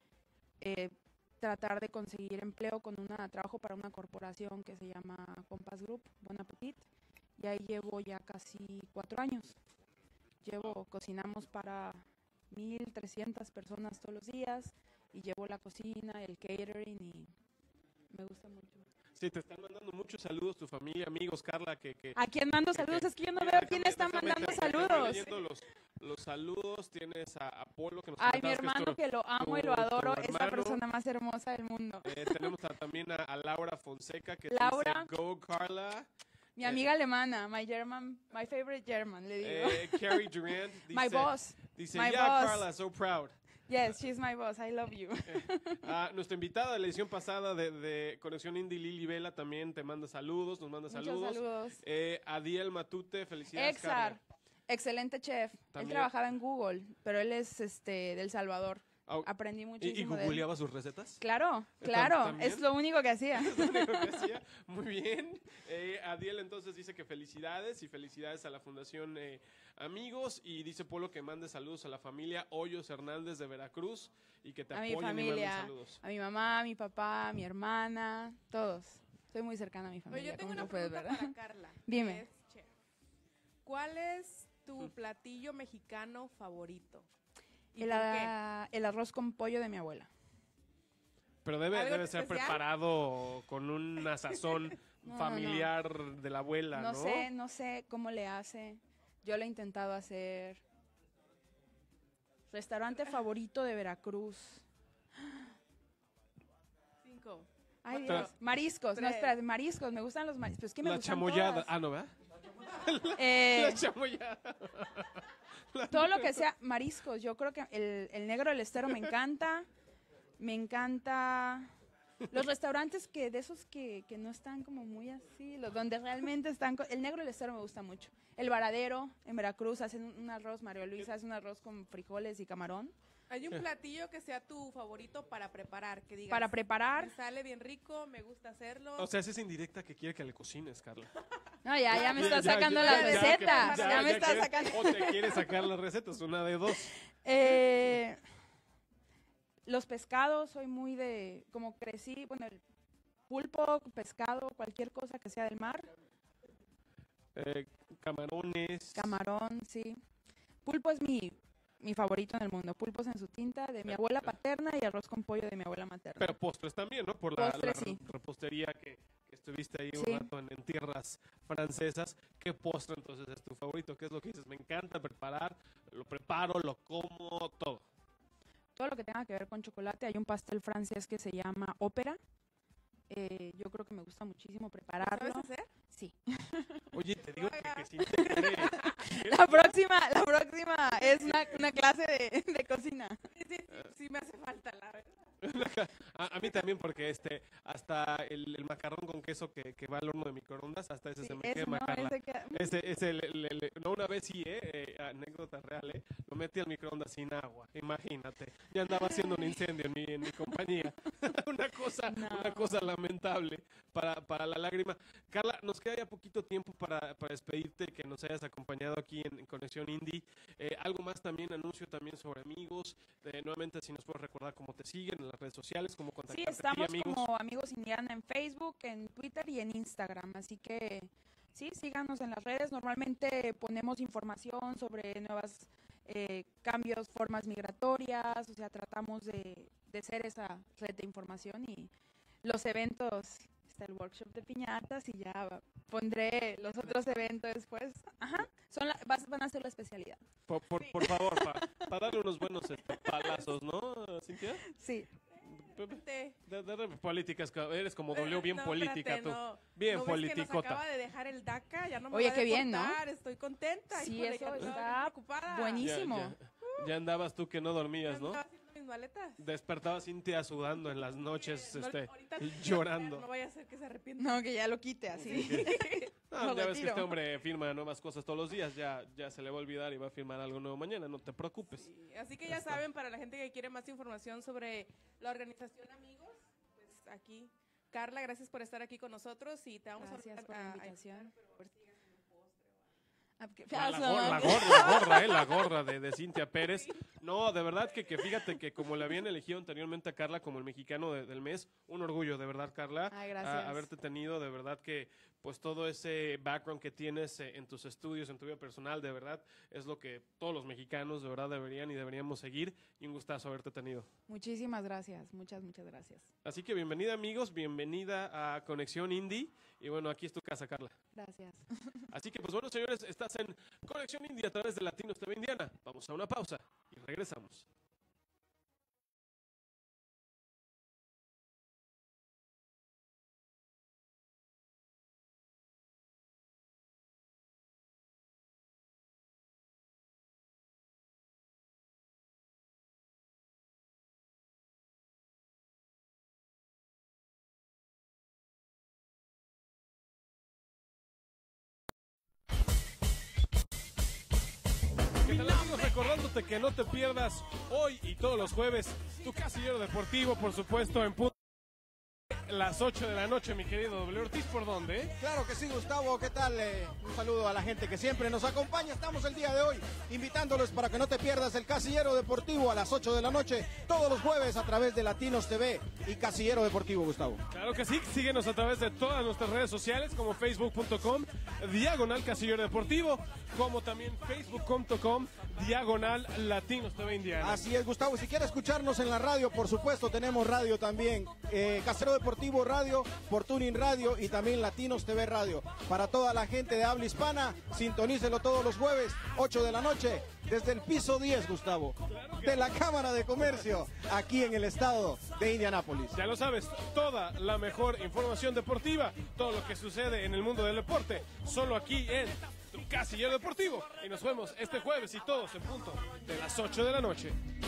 Speaker 4: eh, tratar de conseguir empleo con un trabajo para una corporación que se llama Compass Group, Bon Appetit, y ahí llevo ya casi cuatro años. Llevo, cocinamos para mil trescientas personas todos los días y llevo la cocina, el catering y me gusta mucho.
Speaker 1: Sí, te están mandando muchos saludos tu familia, amigos, Carla, que... que
Speaker 4: ¿A quién mando
Speaker 1: que-
Speaker 4: saludos?
Speaker 1: que-
Speaker 4: Es que yo no
Speaker 1: mira,
Speaker 4: veo
Speaker 1: déjame-
Speaker 4: quién está
Speaker 1: déjame
Speaker 4: mandando
Speaker 1: te- te- te voy
Speaker 4: saludos.
Speaker 1: leyendo los, los saludos, tienes a Apolo, que nos
Speaker 4: Ay, mi
Speaker 1: comentabas que es
Speaker 4: hermano
Speaker 1: tu-
Speaker 4: que lo amo y
Speaker 1: tu-
Speaker 4: lo
Speaker 1: tu
Speaker 4: adoro, es la
Speaker 1: hermano.
Speaker 4: persona más hermosa del mundo.
Speaker 1: Eh, tenemos a- también a, a Laura Fonseca, que
Speaker 4: Laura.
Speaker 1: dice, go Carla.
Speaker 4: Mi amiga alemana, my German, my favorite German, le digo.
Speaker 1: Eh, Carrie Durant dice,
Speaker 4: My boss.
Speaker 1: dice
Speaker 4: my
Speaker 1: yeah,
Speaker 4: boss."
Speaker 1: Carla, so proud.
Speaker 4: Yes, she's my boss, I love you.
Speaker 1: Ah, nuestra invitada de la edición pasada de, de Conexión Indie, Lili Vela, también te manda saludos, nos manda
Speaker 4: Muchos
Speaker 1: saludos.
Speaker 4: saludos.
Speaker 1: Eh, Adiel Matute, felicidades,
Speaker 4: Exar,
Speaker 1: Carla.
Speaker 4: excelente chef. Él
Speaker 1: También.
Speaker 4: trabajaba en Google, pero él es este del Salvador.
Speaker 1: Au-
Speaker 4: Aprendí
Speaker 1: ¿Y, y
Speaker 4: muchísimo de él.
Speaker 1: googleaba sus recetas?
Speaker 4: Claro, claro,
Speaker 1: ¿También?
Speaker 4: es lo único que hacía.
Speaker 1: Lo único que hacía. Muy bien. Eh, Adiel entonces dice que felicidades y felicidades a la Fundación eh, Amigos, y dice Polo que mande saludos a la familia Hoyos Hernández de Veracruz y que te
Speaker 4: A mi
Speaker 1: apoyen y
Speaker 4: familia,
Speaker 1: manden saludos.
Speaker 4: a mi mamá, a mi papá, a mi hermana, todos. Soy muy cercana a mi
Speaker 2: Oye,
Speaker 4: familia,
Speaker 2: yo tengo
Speaker 4: como
Speaker 2: una
Speaker 4: tú puedes
Speaker 2: pregunta
Speaker 4: ver.
Speaker 2: para Carla. que
Speaker 4: Dime.
Speaker 2: es chef. ¿Cuál es tu platillo mexicano favorito? ¿Y
Speaker 4: El,
Speaker 2: por qué?
Speaker 4: a- el arroz con pollo de mi abuela.
Speaker 1: Pero debe,
Speaker 2: ¿Algo
Speaker 1: debe ser
Speaker 2: especial?
Speaker 1: preparado con una sazón
Speaker 4: No, no,
Speaker 1: familiar de la abuela, ¿no?
Speaker 4: No sé, no sé cómo le hace. Yo lo he intentado hacer. Restaurante favorito de Veracruz.
Speaker 2: Cinco.
Speaker 4: Ay,
Speaker 1: Pero-
Speaker 4: Dios. Mariscos, no,
Speaker 2: Tres.
Speaker 4: espérate, mariscos. Me gustan los mariscos. Es que me
Speaker 1: La
Speaker 4: gustan
Speaker 1: chamoyada.
Speaker 4: todas.
Speaker 1: Ah, ¿no, verdad?
Speaker 4: Eh,
Speaker 1: La chamoyada.
Speaker 4: todo lo que sea mariscos. Yo creo que el, el negro del estero me encanta. Me encanta. Los restaurantes que de esos que, que no están como muy así, los donde realmente están. co- El negro del estero me gusta mucho. El Varadero en Veracruz hacen un, un arroz, Mario Luis hace un arroz con frijoles y camarón.
Speaker 2: Hay un platillo que sea tu favorito para preparar, que digas.
Speaker 4: Para preparar.
Speaker 2: Me sale bien rico, me gusta hacerlo.
Speaker 1: O sea, esa es indirecta que quiere que le cocines, Carla.
Speaker 4: No, ya, ya me
Speaker 1: Ya,
Speaker 4: estás
Speaker 1: ya,
Speaker 4: sacando
Speaker 1: ya,
Speaker 4: las
Speaker 1: ya,
Speaker 4: recetas.
Speaker 1: ya,
Speaker 4: Ya, me
Speaker 1: ya
Speaker 4: estás
Speaker 1: quieres-
Speaker 4: sacando.
Speaker 1: O te quiere sacar las recetas, una de dos.
Speaker 4: Eh, los pescados, soy muy de, como crecí, bueno, el pulpo, pescado, cualquier cosa que sea del mar,
Speaker 1: Eh, camarones.
Speaker 4: camarón, sí. Pulpo es mi, mi favorito en el mundo, pulpos en su tinta de mi abuela paterna y arroz con pollo de mi abuela materna.
Speaker 1: Pero postres también, ¿no? Por la,
Speaker 4: Postres,
Speaker 1: la
Speaker 4: sí.
Speaker 1: repostería que, que estuviste ahí un
Speaker 4: Sí.
Speaker 1: rato en, en tierras francesas. ¿Qué postre entonces es tu favorito? ¿Qué es lo que dices? Me encanta preparar, lo preparo, lo como, todo.
Speaker 4: Todo lo que tenga que ver con chocolate, hay un pastel francés que se llama ópera. Eh, yo creo que me gusta muchísimo prepararlo.
Speaker 2: ¿Sabes hacer?
Speaker 4: Sí.
Speaker 1: Oye, te digo que, que sí te cree.
Speaker 4: La próxima, la próxima es una, una clase de, de cocina.
Speaker 2: Sí, sí, sí me hace falta, la verdad.
Speaker 1: A, a mí también, porque este hasta el, el macarrón con queso que, que va al horno de microondas, hasta ese
Speaker 4: Sí,
Speaker 1: se me
Speaker 4: ese
Speaker 1: quema,
Speaker 4: no,
Speaker 1: Carla.
Speaker 4: ese queda-
Speaker 1: Ese, ese le- le- le- no, una vez sí, eh, eh, anécdota real, eh, lo metí al microondas sin agua, imagínate. Ya andaba haciendo un incendio en mi, en mi compañía. una cosa, una cosa lamentable para, para la lágrima. Carla, nos queda ya poquito tiempo para, para despedirte, que nos hayas acompañado aquí en, en Conexión Indie. Eh, algo más también, anuncio también sobre amigos. Eh, nuevamente, si nos puedes recordar cómo te siguen en las redes sociales, cómo
Speaker 4: Sí,
Speaker 1: contactarte a ti,
Speaker 4: estamos
Speaker 1: amigos.
Speaker 4: como Amigos Indiana en Facebook, en Twitter y en Instagram. Así que sí, síganos en las redes. Normalmente ponemos información sobre nuevas eh, cambios, formas migratorias, o sea, tratamos de, de ser esa red de información y los eventos, está el workshop de piñatas y ya pondré los otros eventos después. Ajá, son la, vas- van a ser la especialidad.
Speaker 1: Por, por, por favor, para pa darle unos buenos este, palazos, ¿no, Cintia?
Speaker 4: Sí.
Speaker 2: Te-
Speaker 1: De, de, de políticas, eres como
Speaker 2: Eh,
Speaker 1: W bien
Speaker 2: no,
Speaker 1: política
Speaker 2: espérate,
Speaker 1: tú.
Speaker 2: no.
Speaker 1: Bien
Speaker 2: ¿No ves que nos
Speaker 1: politicota.
Speaker 2: acaba de dejar el DACA? Ya no me
Speaker 4: Oye,
Speaker 2: va a
Speaker 4: qué bien, ¿no?
Speaker 2: deportar, Estoy contenta.
Speaker 4: Sí,
Speaker 2: híjole,
Speaker 4: eso
Speaker 2: ya andaba
Speaker 4: está
Speaker 2: bien preocupada.
Speaker 4: buenísimo.
Speaker 1: Ya, ya, ya andabas tú que no dormías, ¿no?
Speaker 2: Andaba haciendo mis maletas.
Speaker 1: Despertaba Cintia sudando en las noches,
Speaker 2: No,
Speaker 1: este,
Speaker 2: ahorita
Speaker 1: llorando.
Speaker 2: No vaya a ser que se arrepienta.
Speaker 4: No, que ya lo quite así.
Speaker 1: Ah,
Speaker 4: Lo
Speaker 1: ya ves que
Speaker 4: retiro.
Speaker 1: este hombre firma nuevas cosas todos los días, ya, ya se le va a olvidar y va a firmar algo nuevo mañana, no te preocupes.
Speaker 2: Sí, así que ya
Speaker 1: Está.
Speaker 2: saben, para la gente que quiere más información sobre la organización Amigos, pues aquí. Carla, gracias por estar aquí con nosotros y te vamos
Speaker 4: Gracias
Speaker 2: a,
Speaker 4: por
Speaker 2: a-
Speaker 4: la
Speaker 2: a
Speaker 4: invitación.
Speaker 2: invitar, pero a ver si llegas con el postre.
Speaker 4: Ah, porque-
Speaker 1: Ah, la,
Speaker 4: Ah,
Speaker 1: gorra, la
Speaker 4: no.
Speaker 1: gorra, la gorra, eh, la gorra de, de Cintia Pérez. No, de verdad que, que fíjate que como le habían elegido anteriormente a Carla como el mexicano de- del mes, un orgullo, de verdad, Carla,
Speaker 4: Ay, gracias.
Speaker 1: a- haberte tenido, de verdad que pues todo ese background que tienes eh, en tus estudios, en tu vida personal, de verdad, es lo que todos los mexicanos de verdad deberían y deberíamos seguir, y un gustazo haberte tenido.
Speaker 4: Muchísimas gracias, muchas, muchas gracias.
Speaker 1: Así que bienvenida, amigos, bienvenida a Conexión Indie, y bueno, aquí es tu casa, Carla.
Speaker 4: Gracias.
Speaker 1: Así que, pues bueno, señores, estás en Conexión Indie a través de Latinos T V Indiana. Vamos a una pausa y regresamos. ¿Qué tal, amigos? Recordándote que no te pierdas hoy y todos los jueves tu casillero deportivo, por supuesto, en punto las ocho de la noche, mi querido W Ortiz, ¿por dónde?
Speaker 3: Claro que sí, Gustavo, ¿qué tal? Eh, un saludo a la gente que siempre nos acompaña. Estamos el día de hoy invitándolos para que no te pierdas el Casillero Deportivo a las ocho de la noche, todos los jueves a través de Latinos T V y Casillero Deportivo, Gustavo.
Speaker 1: Claro que sí, síguenos a través de todas nuestras redes sociales como facebook punto com diagonal Casillero Deportivo, como también facebook punto com diagonal Latinos T V Indiana.
Speaker 3: Así es, Gustavo. Si quieres escucharnos en la radio, por supuesto, tenemos radio también. Eh, Casillero Deportivo Radio, por Tuning Radio y también Latinos T V Radio. Para toda la gente de habla hispana, sintonícelo todos los jueves, ocho de la noche, desde el piso diez, Gustavo, de la Cámara de Comercio, aquí en el estado de Indianápolis.
Speaker 1: Ya lo sabes, toda la mejor información deportiva, todo lo que sucede en el mundo del deporte, solo aquí en tu Casillero Deportivo. Y nos vemos este jueves y todos en punto de las ocho de la noche.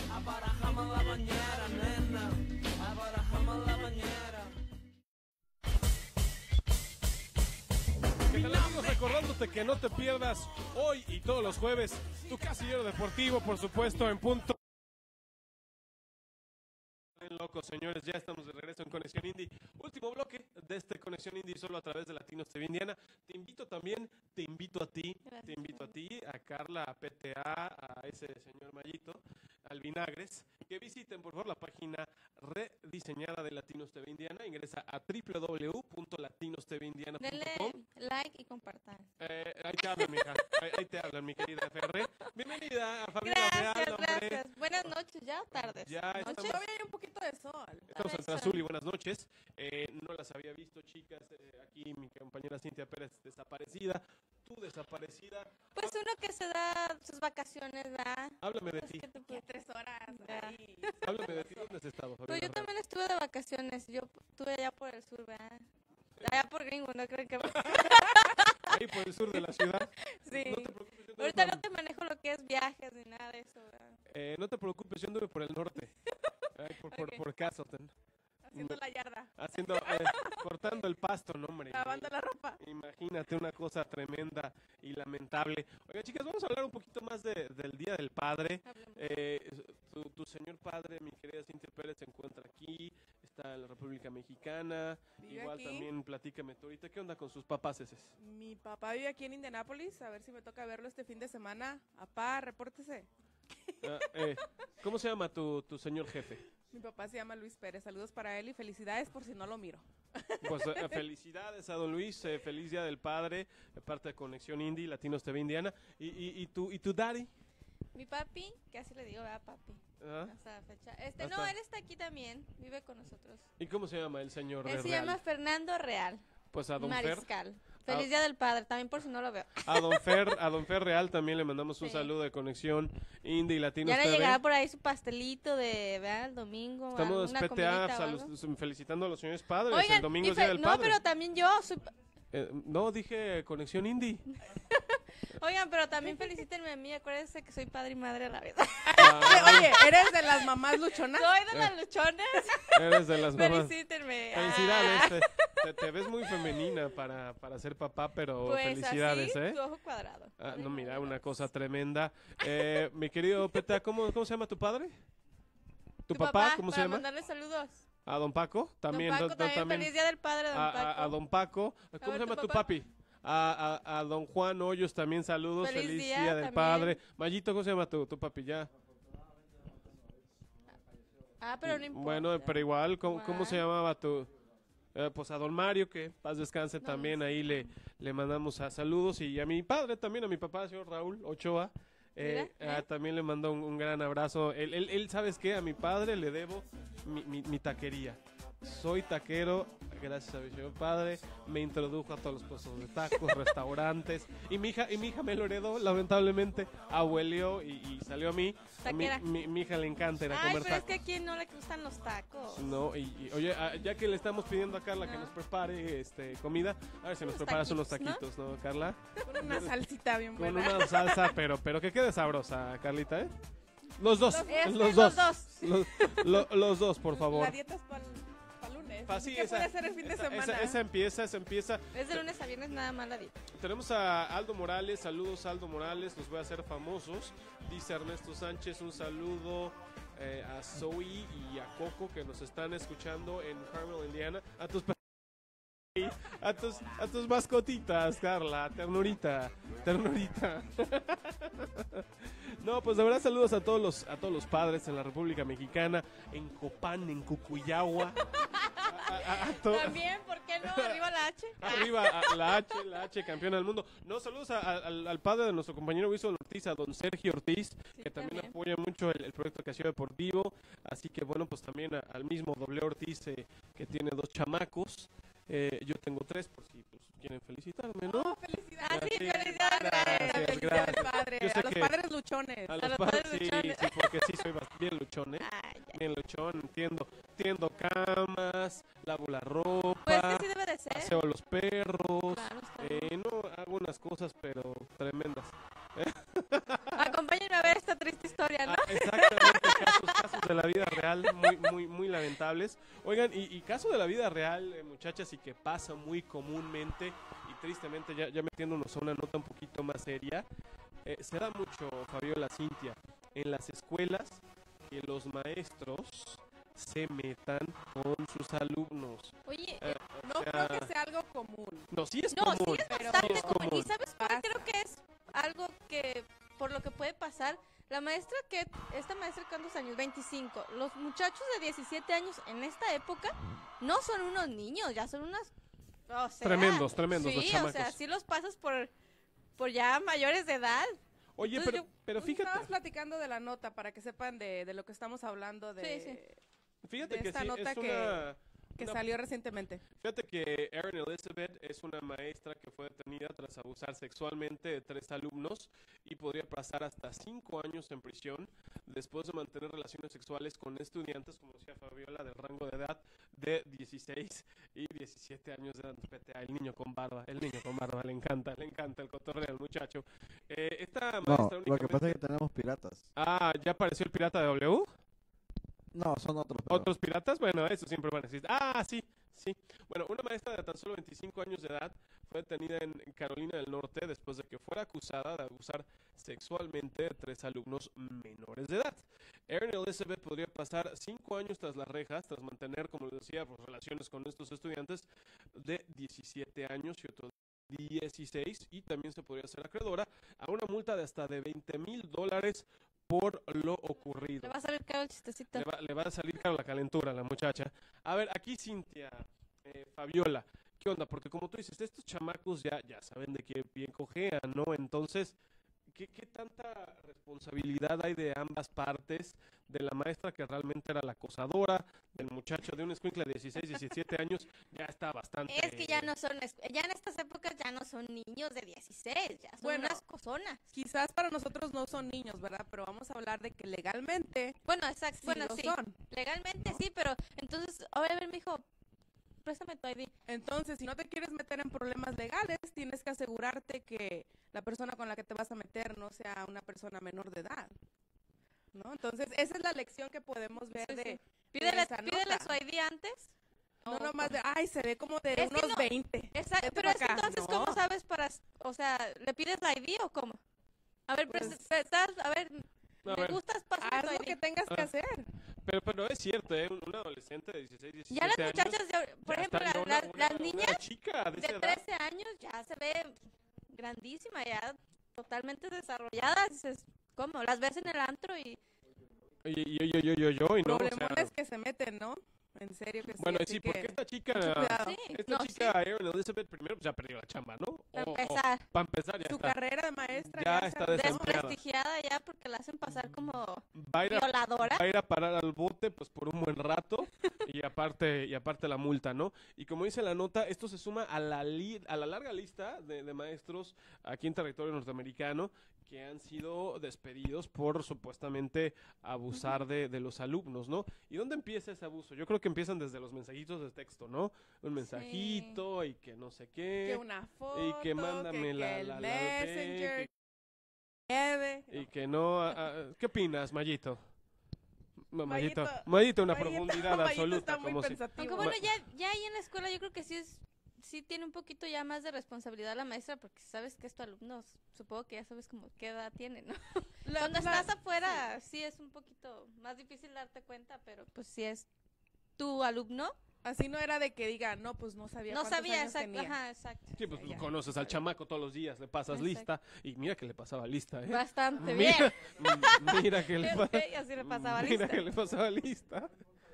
Speaker 1: ¿Qué tal, amigos? Recordándote que no te pierdas hoy y todos los jueves tu Casillero Deportivo, por supuesto, en punto. Bien locos, señores, ya estamos de regreso en Conexión Indie. Último bloque de este Conexión Indie solo a través de Latinos T V Indiana. Te invito también, te invito a ti, te invito a ti, a Carla, a P T A, a ese señor Mayito, al Vinagres, que visiten por favor la página rediseñada de Latinos T V Indiana. Ingresa a w w w punto latinos t v indiana punto com.
Speaker 5: Denle like y compartan.
Speaker 1: Eh, ahí te hablan, mija. Ahí, ahí te hablan, mi querida F R. Bienvenida a Familia Real,
Speaker 5: Gracias,
Speaker 1: hombre.
Speaker 5: gracias. Buenas noches, ya tardes.
Speaker 1: Ya
Speaker 5: ¿Noches?
Speaker 1: estamos,
Speaker 2: Todavía hay un poquito de sol.
Speaker 1: estamos en
Speaker 5: Todavía
Speaker 1: Azul y buenas noches. Eh, no las había visto, chicas. Eh, aquí mi compañera Cintia Pérez desaparecida. Tú desaparecida.
Speaker 5: Pues uno que se da sus vacaciones, ¿verdad?
Speaker 1: Háblame de
Speaker 5: Pues,
Speaker 1: ti.
Speaker 5: ¿qué te
Speaker 2: Aquí
Speaker 5: puedo-
Speaker 2: tres horas
Speaker 5: Ya.
Speaker 2: ahí.
Speaker 1: Háblame de ti. ¿Dónde has estado,
Speaker 5: Pues
Speaker 1: Fabiola
Speaker 5: yo
Speaker 1: Herrera?
Speaker 5: también estuve de vacaciones. Yo estuve allá por el sur, ¿verdad? Allá por Gringo, no creo que...
Speaker 1: Ahí por el sur de la ciudad.
Speaker 5: Sí.
Speaker 1: No te preocupes, yo anduve
Speaker 5: Ahorita
Speaker 1: por-
Speaker 5: no te manejo lo que es viajes ni nada de eso, ¿verdad?
Speaker 1: eh, no te preocupes, yo anduve por el norte. Ay, por, por,
Speaker 2: Ok.
Speaker 1: por Castleton.
Speaker 2: Haciendo la yarda,
Speaker 1: Haciendo, eh, cortando el pasto, no, hombre.
Speaker 2: lavando la ropa.
Speaker 1: Imagínate una cosa tremenda y lamentable. Oiga, chicas, vamos a hablar un poquito más de- del Día del Padre.
Speaker 5: Hablemos.
Speaker 1: Eh, tu, tu señor padre, mi querida Cintia Pérez, se encuentra aquí, está en la República Mexicana.
Speaker 2: Vive
Speaker 1: Igual
Speaker 2: aquí.
Speaker 1: también platícame tú ahorita, ¿qué onda con sus papás ese?
Speaker 2: Mi papá vive aquí en Indianápolis, a ver si me toca verlo este fin de semana. Apá, repórtese.
Speaker 1: Ah, eh, ¿Cómo se llama tu, tu señor jefe?
Speaker 2: Mi papá se llama Luis Pérez, saludos para él y felicidades por si no lo miro.
Speaker 1: Pues eh, felicidades a don Luis, eh, feliz Día del Padre, de parte de Conexión Indie, Latinos T V Indiana. ¿Y, y, y, tu, y tu daddy?
Speaker 5: Mi papi, casi le digo, ¿verdad, papi?
Speaker 1: Ajá.
Speaker 5: Hasta la fecha. Este,
Speaker 1: Hasta-
Speaker 5: no, él está aquí también, vive con nosotros.
Speaker 1: ¿Y cómo se llama el señor
Speaker 5: Él
Speaker 1: de
Speaker 5: se
Speaker 1: Real?
Speaker 5: llama Fernando Real,
Speaker 1: Pues a don Fer.
Speaker 5: mariscal. Feliz Día del Padre, también por si no lo veo.
Speaker 1: A don Fer, a don Fer Real también le mandamos un
Speaker 5: Sí.
Speaker 1: saludo de Conexión Indie y Latinos
Speaker 5: Ya le
Speaker 1: T V.
Speaker 5: llegará por ahí su pastelito de, ¿verdad? El domingo.
Speaker 1: Estamos
Speaker 5: alguna
Speaker 1: P T A
Speaker 5: comidita o algo.
Speaker 1: salu- felicitando a los señores padres.
Speaker 5: Oigan,
Speaker 1: el domingo
Speaker 5: y
Speaker 1: es Día
Speaker 5: fe-
Speaker 1: del
Speaker 5: no,
Speaker 1: Padre.
Speaker 5: pero también yo soy... pa-
Speaker 1: Eh, no, dije Conexión Indie.
Speaker 5: Oigan, pero también felicítenme a mí, acuérdense que soy padre y madre a la vez.
Speaker 1: Ah,
Speaker 2: Oye, ¿eres de las mamás luchonas?
Speaker 5: Soy de las luchones.
Speaker 1: eres de las mamás.
Speaker 5: Felicítenme.
Speaker 1: Felicidades.
Speaker 5: Ah,
Speaker 1: Te, te- te ves muy femenina para, para ser papá, pero
Speaker 5: pues
Speaker 1: felicidades,
Speaker 5: así,
Speaker 1: ¿eh?
Speaker 5: tu ojo cuadrado.
Speaker 1: Ah, no, mira, una cosa tremenda. Eh, mi querido P T A, ¿cómo, ¿cómo se llama tu padre? ¿Tu, papá, cómo se
Speaker 5: para
Speaker 1: llama?
Speaker 5: mandarle saludos.
Speaker 1: ¿A don Paco? También.
Speaker 5: Don Paco,
Speaker 1: don-
Speaker 5: también,
Speaker 1: también.
Speaker 5: feliz Día del Padre, don
Speaker 1: a,
Speaker 5: Paco.
Speaker 1: a- a don Paco. ¿Cómo
Speaker 5: ver,
Speaker 1: se
Speaker 5: ¿tu
Speaker 1: llama tu
Speaker 5: papá?
Speaker 1: papi? A, a- a don Juan Hoyos también saludos.
Speaker 5: Feliz
Speaker 1: Feliz,
Speaker 5: día
Speaker 1: día, del
Speaker 5: también.
Speaker 1: padre. Mayito, ¿cómo se llama tu, tu papi ya?
Speaker 5: Ah, pero no importa.
Speaker 1: Bueno, pero igual, ¿cómo, cómo se
Speaker 5: Igual.
Speaker 1: llamaba tu...? Eh, pues a don Mario, que paz descanse
Speaker 5: No,
Speaker 1: también,
Speaker 5: no sé.
Speaker 1: ahí le, le mandamos a saludos. Y a mi padre también, a mi papá, señor Raúl Ochoa. Eh,
Speaker 5: Mira,
Speaker 1: ah,
Speaker 5: ¿eh?
Speaker 1: también le mando un, un gran abrazo. Él, él, él, ¿sabes qué? A mi padre le debo mi, mi, mi taquería. Soy taquero, gracias a mi señor padre. Me introdujo a todos los puestos de tacos, restaurantes. Y mi hija, y mi hija me lo heredó, lamentablemente. Abueleó y, y salió a mí. A mi,
Speaker 5: Taquera.
Speaker 1: mi, mi hija le encanta ir a
Speaker 5: Ay,
Speaker 1: comer
Speaker 5: pero es
Speaker 1: tacos.
Speaker 5: que a quién no le gustan los tacos.
Speaker 1: No, y, y, oye, ah, ya que le estamos pidiendo a Carla que
Speaker 5: No.
Speaker 1: nos prepare este comida, a ver si nos
Speaker 5: Unos
Speaker 1: preparas unos
Speaker 5: taquitos, ¿no?
Speaker 1: taquitos, ¿no, Carla?
Speaker 2: Con una salsita bien
Speaker 1: Con
Speaker 2: buena.
Speaker 1: una salsa, pero pero que quede sabrosa, Carlita, ¿eh? Los dos,
Speaker 5: Este,
Speaker 1: los
Speaker 5: los
Speaker 1: dos.
Speaker 5: dos.
Speaker 1: Los, lo- los dos, por favor.
Speaker 2: La dieta es para lunes.
Speaker 1: Pa-
Speaker 2: así
Speaker 1: sí,
Speaker 2: que
Speaker 1: esa-
Speaker 2: puede ser el fin de
Speaker 1: esa,
Speaker 2: semana.
Speaker 1: esa- esa empieza, esa empieza.
Speaker 5: Es de lunes a viernes nada más la dieta.
Speaker 1: Tenemos a Aldo Morales, saludos Aldo Morales, los voy a hacer famosos. Dice Ernesto Sánchez, un saludo eh, a Zoe y a Coco que nos están escuchando en Carmel, Indiana. A tus a tus, a tus mascotitas, Carla, ternurita, ternurita. No, pues de verdad saludos a todos los a todos los padres en la República Mexicana, en Copán, en Cucuyagua. A- a- a to-
Speaker 5: También, ¿por qué no? Arriba la H.
Speaker 1: Arriba a la H, la H campeona del mundo. No, saludos a- a- al, al padre de nuestro compañero Wilson Ortiz, a don Sergio Ortiz,
Speaker 5: Sí,
Speaker 1: que también,
Speaker 5: también.
Speaker 1: apoya mucho el, el proyecto Casillo Deportivo. Así que bueno, pues también a- al mismo doble Ortiz, eh, que tiene dos chamacos. Eh, yo tengo tres, por si pues, quieren felicitarme, ¿no?
Speaker 2: Oh, felicidades.
Speaker 5: Ah, sí,
Speaker 1: Sí,
Speaker 5: felicidades.
Speaker 1: gracias,
Speaker 2: Felicidades,
Speaker 1: gracias.
Speaker 2: padre.
Speaker 1: Yo sé
Speaker 2: A los
Speaker 1: que-
Speaker 2: padres luchones.
Speaker 1: A los,
Speaker 5: los
Speaker 1: padres,
Speaker 5: padres
Speaker 1: sí,
Speaker 5: luchones.
Speaker 1: sí, porque sí soy bast- bien luchón, ¿eh?
Speaker 5: Ay, ya.
Speaker 1: Bien luchón, entiendo. Tiendo camas, lavo la ropa,
Speaker 5: Pues que sí debe de ser.
Speaker 1: paseo a los perros.
Speaker 5: Claro, está bien.
Speaker 1: Eh, no, hago unas cosas, pero tremendas.
Speaker 5: Acompáñenme a ver esta triste historia, ¿no?
Speaker 1: Ah, exactamente, casos, casos de la vida real muy, muy, muy lamentables. Oigan, y, y caso de la vida real, eh, muchachas, y que pasa muy comúnmente y tristemente, ya, ya metiéndonos a una nota un poquito más seria, eh, se da mucho, Fabiola, Cintia, en las escuelas que los maestros se metan con sus alumnos.
Speaker 5: Oye,
Speaker 1: Eh,
Speaker 2: No
Speaker 1: o sea,
Speaker 2: creo que sea algo común.
Speaker 1: no, sí es
Speaker 5: no, sí
Speaker 1: común.
Speaker 5: es
Speaker 2: pero-
Speaker 5: bastante
Speaker 1: Sí es
Speaker 5: común.
Speaker 1: común.
Speaker 5: ¿Y sabes cuál
Speaker 2: Pasa.
Speaker 5: creo que es algo que, por lo que puede pasar? La maestra que, esta maestra, ¿cuántos años? veinticinco. Los muchachos de diecisiete años en esta época no son unos niños, ya son unas... O sea,
Speaker 1: Tremendos, tremendos
Speaker 5: sí,
Speaker 1: los
Speaker 5: o
Speaker 1: chamacos.
Speaker 5: sea, sí los pasas por, por ya mayores de edad.
Speaker 1: Oye,
Speaker 5: Entonces
Speaker 1: pero,
Speaker 5: yo-
Speaker 1: pero
Speaker 2: Tú
Speaker 1: fíjate,
Speaker 2: estabas platicando de la nota para que sepan de, de lo que estamos hablando de
Speaker 5: Sí, sí.
Speaker 1: fíjate
Speaker 2: de
Speaker 1: que
Speaker 2: esta
Speaker 1: sí,
Speaker 2: nota
Speaker 1: es
Speaker 2: que-
Speaker 1: una...
Speaker 2: que
Speaker 1: una-
Speaker 2: salió recientemente.
Speaker 1: Fíjate que Erin Elizabeth es una maestra que fue detenida tras abusar sexualmente de tres alumnos y podría pasar hasta cinco años en prisión después de mantener relaciones sexuales con estudiantes, como decía Fabiola, del rango de edad de dieciséis y diecisiete años de edad. Respete, el niño con barba, el niño con barba, le encanta, le encanta el cotorreo al muchacho. Eh, esta
Speaker 6: No,
Speaker 1: maestra
Speaker 6: lo que
Speaker 1: únicamente...
Speaker 6: pasa es que tenemos piratas.
Speaker 1: Ah, ¿ya apareció el pirata de W?
Speaker 6: No, son otros. pero-
Speaker 1: ¿Otros piratas? Bueno, eso siempre van a existir. Ah, sí, sí. Bueno, una maestra de tan solo veinticinco años de edad fue detenida en Carolina del Norte después de que fuera acusada de abusar sexualmente de tres alumnos menores de edad. Erin Elizabeth podría pasar cinco años tras las rejas tras mantener, como les decía, pues, relaciones con estos estudiantes de diecisiete años y otros dieciséis, y también se podría ser acreedora a una multa de hasta de veinte mil dólares por lo ocurrido.
Speaker 5: Le va a salir caro el chistecito.
Speaker 1: Le va, le va a salir caro la calentura a la muchacha. A ver, aquí Cintia, eh, Fabiola, ¿qué onda? Porque como tú dices, estos chamacos ya, ya saben de qué bien cojean, ¿no? Entonces, ¿qué, ¿qué tanta responsabilidad hay de ambas partes? De la maestra que realmente era la acosadora, del muchacho de un escuincle de dieciséis, diecisiete años, ya está bastante...
Speaker 5: Es que ya no son, es- ya en estas épocas ya no son niños de dieciséis, ya son
Speaker 2: Bueno.
Speaker 5: unas cosonas.
Speaker 2: Quizás para nosotros no son niños, ¿verdad? Pero vamos a hablar de que legalmente
Speaker 5: Bueno, exacto,
Speaker 2: sí
Speaker 5: bueno,
Speaker 2: lo
Speaker 5: sí,
Speaker 2: son.
Speaker 5: legalmente sí, pero entonces, ahora a ver, mijo, préstame tu I D.
Speaker 2: Entonces, si no te quieres meter en problemas legales, tienes que asegurarte que la persona con la que te vas a meter no sea una persona menor de edad, ¿no? Entonces, esa es la lección que podemos ver
Speaker 5: Sí,
Speaker 2: de...
Speaker 5: sí. Pídele,
Speaker 2: esa
Speaker 5: pídele
Speaker 2: nota.
Speaker 5: su I D antes.
Speaker 2: No
Speaker 5: o-
Speaker 2: nomás de, ay, se ve como de
Speaker 5: Es que
Speaker 2: unos
Speaker 5: no-
Speaker 2: veinte.
Speaker 5: Exacto,
Speaker 2: Vete
Speaker 5: pero
Speaker 2: pa'
Speaker 5: es que
Speaker 2: acá.
Speaker 5: entonces,
Speaker 2: No.
Speaker 5: ¿cómo sabes para, o sea, le pides la I D o cómo? A ver,
Speaker 2: Pues-
Speaker 5: presta- prestas- a ver,
Speaker 1: A
Speaker 5: me
Speaker 1: ver.
Speaker 5: gustas, pásame
Speaker 2: Haz
Speaker 5: tu
Speaker 2: lo
Speaker 5: I
Speaker 2: que
Speaker 5: D.
Speaker 2: tengas que
Speaker 1: Ah.
Speaker 2: hacer.
Speaker 1: Pero, pero es cierto, ¿eh? Un, un adolescente de dieciséis, diecisiete
Speaker 5: Ya las
Speaker 1: años...
Speaker 5: muchachas, de- por
Speaker 1: ya
Speaker 5: ejemplo,
Speaker 1: está,
Speaker 5: la-
Speaker 1: una-
Speaker 5: la-
Speaker 1: una-
Speaker 5: las
Speaker 1: una
Speaker 5: niñas
Speaker 1: chica de, esa
Speaker 5: de
Speaker 1: edad.
Speaker 5: trece años ya se ve grandísima, ya totalmente desarrolladas. Dices, ¿cómo? Las ves en el antro y
Speaker 1: Oye, y yo, yo, yo, yo, yo, y no, o sea,
Speaker 2: Problemones que se meten, ¿no? En serio que sí.
Speaker 1: bueno,
Speaker 2: así
Speaker 1: sí,
Speaker 2: que
Speaker 1: porque esta chica,
Speaker 2: mucho cuidado.
Speaker 5: sí,
Speaker 1: esta
Speaker 5: no,
Speaker 1: chica
Speaker 5: sí,
Speaker 1: Erin Elizabeth primero pues ya perdió la chamba, ¿no?
Speaker 5: para
Speaker 1: O- o-
Speaker 5: empezar,
Speaker 1: para empezar ya
Speaker 2: Su
Speaker 1: está.
Speaker 2: carrera de maestra
Speaker 1: Ya
Speaker 2: se
Speaker 1: está
Speaker 2: arruinó.
Speaker 1: desempleada.
Speaker 5: desprestigiada ya porque la hacen pasar como
Speaker 1: Va a ir a,
Speaker 5: violadora.
Speaker 1: va a ir a parar al bote pues por un buen rato y aparte y aparte la multa, ¿no? Y como dice la nota, esto se suma a la li- a la larga lista de, de maestros aquí en territorio norteamericano que han sido despedidos por supuestamente abusar de, de los alumnos, ¿no? ¿Y dónde empieza ese abuso? Yo creo que empiezan desde los mensajitos de texto, ¿no? Un mensajito y que no sé qué.
Speaker 2: Que una foto,
Speaker 1: y que mándame
Speaker 2: que,
Speaker 1: la,
Speaker 2: que el
Speaker 1: la, la D,
Speaker 2: messenger,
Speaker 1: que-
Speaker 2: que nieve.
Speaker 1: y que no... ah, ah, ¿qué opinas, Mayito? No, Mayito,
Speaker 2: Mayito-
Speaker 1: Mayito, una
Speaker 2: Mayito-
Speaker 1: profundidad
Speaker 2: Mayito
Speaker 1: absoluta.
Speaker 2: está muy
Speaker 1: como si-
Speaker 2: pensativo.
Speaker 5: Aunque bueno,
Speaker 1: Ma-
Speaker 5: ya, ya ahí en la escuela yo creo que sí es, sí tiene un poquito ya más de responsabilidad la maestra porque sabes que es tu alumno, supongo que ya sabes como qué edad tiene, ¿no?
Speaker 2: La-
Speaker 5: Cuando
Speaker 2: la-
Speaker 5: estás afuera sí es un poquito más difícil darte cuenta, pero pues si es tu alumno,
Speaker 2: Así no era de que diga, no, pues no sabía
Speaker 5: no
Speaker 2: cuántos
Speaker 5: sabía
Speaker 2: años
Speaker 5: exacto,
Speaker 2: tenía.
Speaker 5: ajá, exacto.
Speaker 1: Sí, pues
Speaker 2: Ya, ya.
Speaker 1: conoces al chamaco todos los días, le pasas
Speaker 5: Exacto.
Speaker 1: lista. Y mira que le pasaba lista, ¿eh?
Speaker 5: Bastante bien.
Speaker 1: Mira, mm, mira que le, pa-
Speaker 5: Ok, así le pasaba
Speaker 1: mira
Speaker 5: lista.
Speaker 1: que le pasaba lista.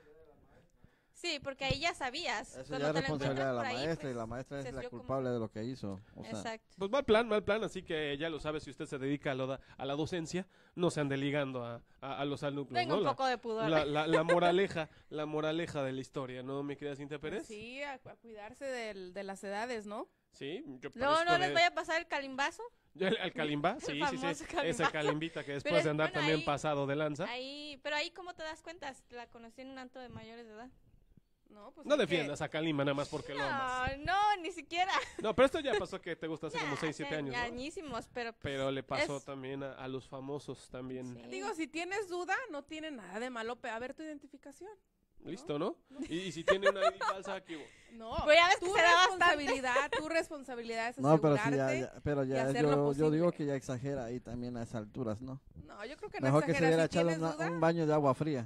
Speaker 5: Sí, porque ahí ya sabías.
Speaker 6: Eso
Speaker 5: Cuando
Speaker 6: ya es
Speaker 5: te lo
Speaker 6: responsabilidad de la
Speaker 5: encuentras por ahí,
Speaker 6: maestra y
Speaker 5: pues,
Speaker 6: la maestra
Speaker 5: se
Speaker 6: es la
Speaker 5: dio como-
Speaker 6: culpable de lo que hizo. O sea,
Speaker 5: Exacto.
Speaker 1: Pues mal plan, mal plan, así que ya lo sabe, si usted se dedica a, lo da- a la docencia, no se ande ligando a, a, a los alumnos,
Speaker 5: Tengo
Speaker 1: ¿no?
Speaker 5: un
Speaker 1: La-
Speaker 5: poco de pudor.
Speaker 1: La, la, la moraleja, la moraleja de la historia, ¿no, mi querida Cintia Pérez?
Speaker 2: Sí, a, a cuidarse del- de las edades, ¿no?
Speaker 1: Sí, yo
Speaker 5: No,
Speaker 1: parezco
Speaker 5: no les
Speaker 1: de-
Speaker 5: vaya a pasar el calimbazo.
Speaker 1: ¿Ya el, el calimba?
Speaker 5: El
Speaker 1: Sí, sí, sí,
Speaker 5: famoso
Speaker 1: ese
Speaker 5: calimbazo.
Speaker 1: calimbita que después
Speaker 5: Pero,
Speaker 1: de andar
Speaker 5: bueno,
Speaker 1: también
Speaker 5: ahí-
Speaker 1: pasado de lanza.
Speaker 5: Ahí, pero ahí, ¿cómo te das cuenta? La conocí en un antro de mayores de edad.
Speaker 2: No, pues
Speaker 1: No
Speaker 2: es que-
Speaker 1: defiendas a Kalimba nada más porque lo amas.
Speaker 5: No, no, ni siquiera.
Speaker 1: No, pero esto ya pasó que te gusta hace
Speaker 5: Ya,
Speaker 1: como seis, siete
Speaker 5: hace
Speaker 1: años, ¿no?
Speaker 5: añísimos, pero pues,
Speaker 1: Pero le pasó
Speaker 5: es-
Speaker 1: también a, a los famosos también.
Speaker 5: sí.
Speaker 2: Digo, si tienes duda, no tiene nada de malo pe- a ver tu identificación.
Speaker 1: Listo, ¿no? Y, y si tiene una I D falsa, aquí
Speaker 2: No,
Speaker 5: Pues ya ves que
Speaker 2: tu
Speaker 5: se da bastante.
Speaker 2: responsabilidad, tu responsabilidad es
Speaker 6: no, pero
Speaker 2: asegurarte.
Speaker 6: sí, ya, ya- pero
Speaker 2: y
Speaker 6: ya
Speaker 2: hacer lo
Speaker 6: yo, yo
Speaker 2: posible.
Speaker 6: digo que ya exagera ahí también a esas alturas, ¿no?
Speaker 2: No, yo creo que no
Speaker 6: Mejor que se
Speaker 2: exagera.
Speaker 6: hubiera
Speaker 2: Si
Speaker 6: echado
Speaker 2: tienes
Speaker 6: una-
Speaker 2: duda,
Speaker 6: un baño de agua fría.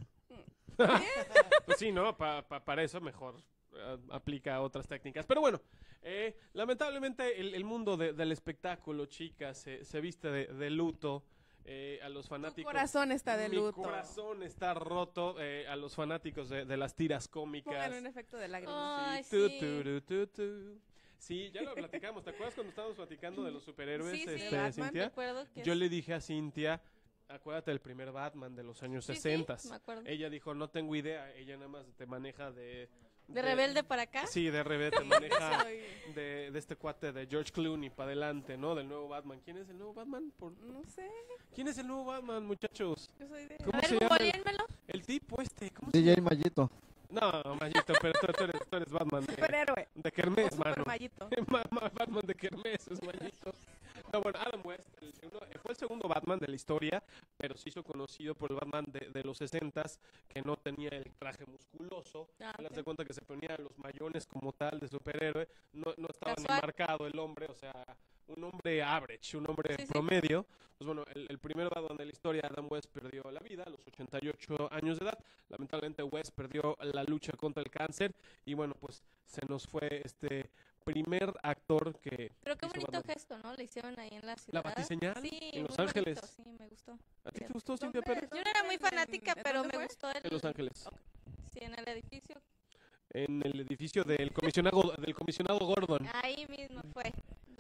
Speaker 1: Pues sí, ¿no? Pa- pa- para eso mejor eh, aplica otras técnicas. Pero bueno, eh, lamentablemente el, el mundo de- del espectáculo, chicas, se, se viste de, de luto. eh, a los
Speaker 2: tu
Speaker 1: fanáticos.
Speaker 2: corazón está de
Speaker 1: Mi
Speaker 2: luto.
Speaker 1: corazón está roto. eh, a los fanáticos de, de las tiras cómicas.
Speaker 2: Pónganle un efecto de lágrimas.
Speaker 5: Ay,
Speaker 1: Tu,
Speaker 5: sí.
Speaker 1: tu, tu, tu. Sí, ya lo platicamos. ¿Te acuerdas cuando estábamos platicando de los superhéroes,
Speaker 5: Sí, sí,
Speaker 1: este,
Speaker 2: Batman,
Speaker 1: Cintia?
Speaker 5: Recuerdo que
Speaker 1: Yo
Speaker 5: es-
Speaker 1: le dije a Cintia, acuérdate del primer Batman de los años
Speaker 5: Sí, sí,
Speaker 1: sesenta.
Speaker 5: me acuerdo.
Speaker 1: Ella dijo, no tengo idea. Ella nada más te maneja de...
Speaker 5: De rebelde para acá.
Speaker 1: Sí, de rebelde te maneja
Speaker 2: Soy-
Speaker 1: de, de este cuate de George Clooney para adelante, ¿no? Del nuevo Batman. ¿Quién es el nuevo Batman? Por-
Speaker 2: No sé,
Speaker 1: ¿Quién es el nuevo Batman, muchachos?
Speaker 2: yo soy de...
Speaker 1: ¿Cómo
Speaker 5: A ver,
Speaker 1: se llama? El,
Speaker 5: googleénmelo.
Speaker 1: el tipo este, ¿cómo se
Speaker 6: D J Mayito.
Speaker 1: llama? No, Mayito, pero tú, tú eres, tú eres Batman de,
Speaker 2: Superhéroe.
Speaker 1: de
Speaker 2: O
Speaker 1: Kermés, mano.
Speaker 2: supermayito.
Speaker 1: Ma- ma- Batman de Kermés, es Mayito. No, bueno, Adam West el segundo- fue el segundo Batman de la historia, pero se hizo conocido por el Batman de, de los sesentas, que no tenía el traje musculoso.
Speaker 5: Ah,
Speaker 1: Te das
Speaker 5: ok.
Speaker 1: de cuenta que se ponía los mayones como tal de superhéroe. No, no estaba
Speaker 5: Casual.
Speaker 1: ni marcado el hombre, o sea, un hombre average, un hombre
Speaker 5: Sí, sí.
Speaker 1: promedio. Pues bueno, el, el primer Batman de la historia, Adam West, perdió la vida a los ochenta y ocho años de edad. Lamentablemente West perdió la lucha contra el cáncer y bueno, pues se nos fue este primer actor que
Speaker 5: Pero qué
Speaker 1: hizo
Speaker 5: bonito
Speaker 1: Batman.
Speaker 5: gesto, ¿no? Le hicieron ahí en la ciudad.
Speaker 1: La batiseñal
Speaker 5: Sí,
Speaker 1: en Los
Speaker 5: muy
Speaker 1: Ángeles.
Speaker 5: bonito, sí, me gustó.
Speaker 1: ¿A ti te
Speaker 5: Bien.
Speaker 1: gustó, Cintia
Speaker 2: ¿Dónde?
Speaker 1: Pérez?
Speaker 5: Yo no era muy
Speaker 2: ¿En-
Speaker 5: fanática,
Speaker 2: en
Speaker 5: pero
Speaker 2: dónde
Speaker 5: me
Speaker 2: fue?
Speaker 5: gustó el...
Speaker 1: En Los Ángeles.
Speaker 5: Sí, en el edificio.
Speaker 1: En el edificio del comisionado del comisionado Gordon.
Speaker 5: Ahí mismo fue.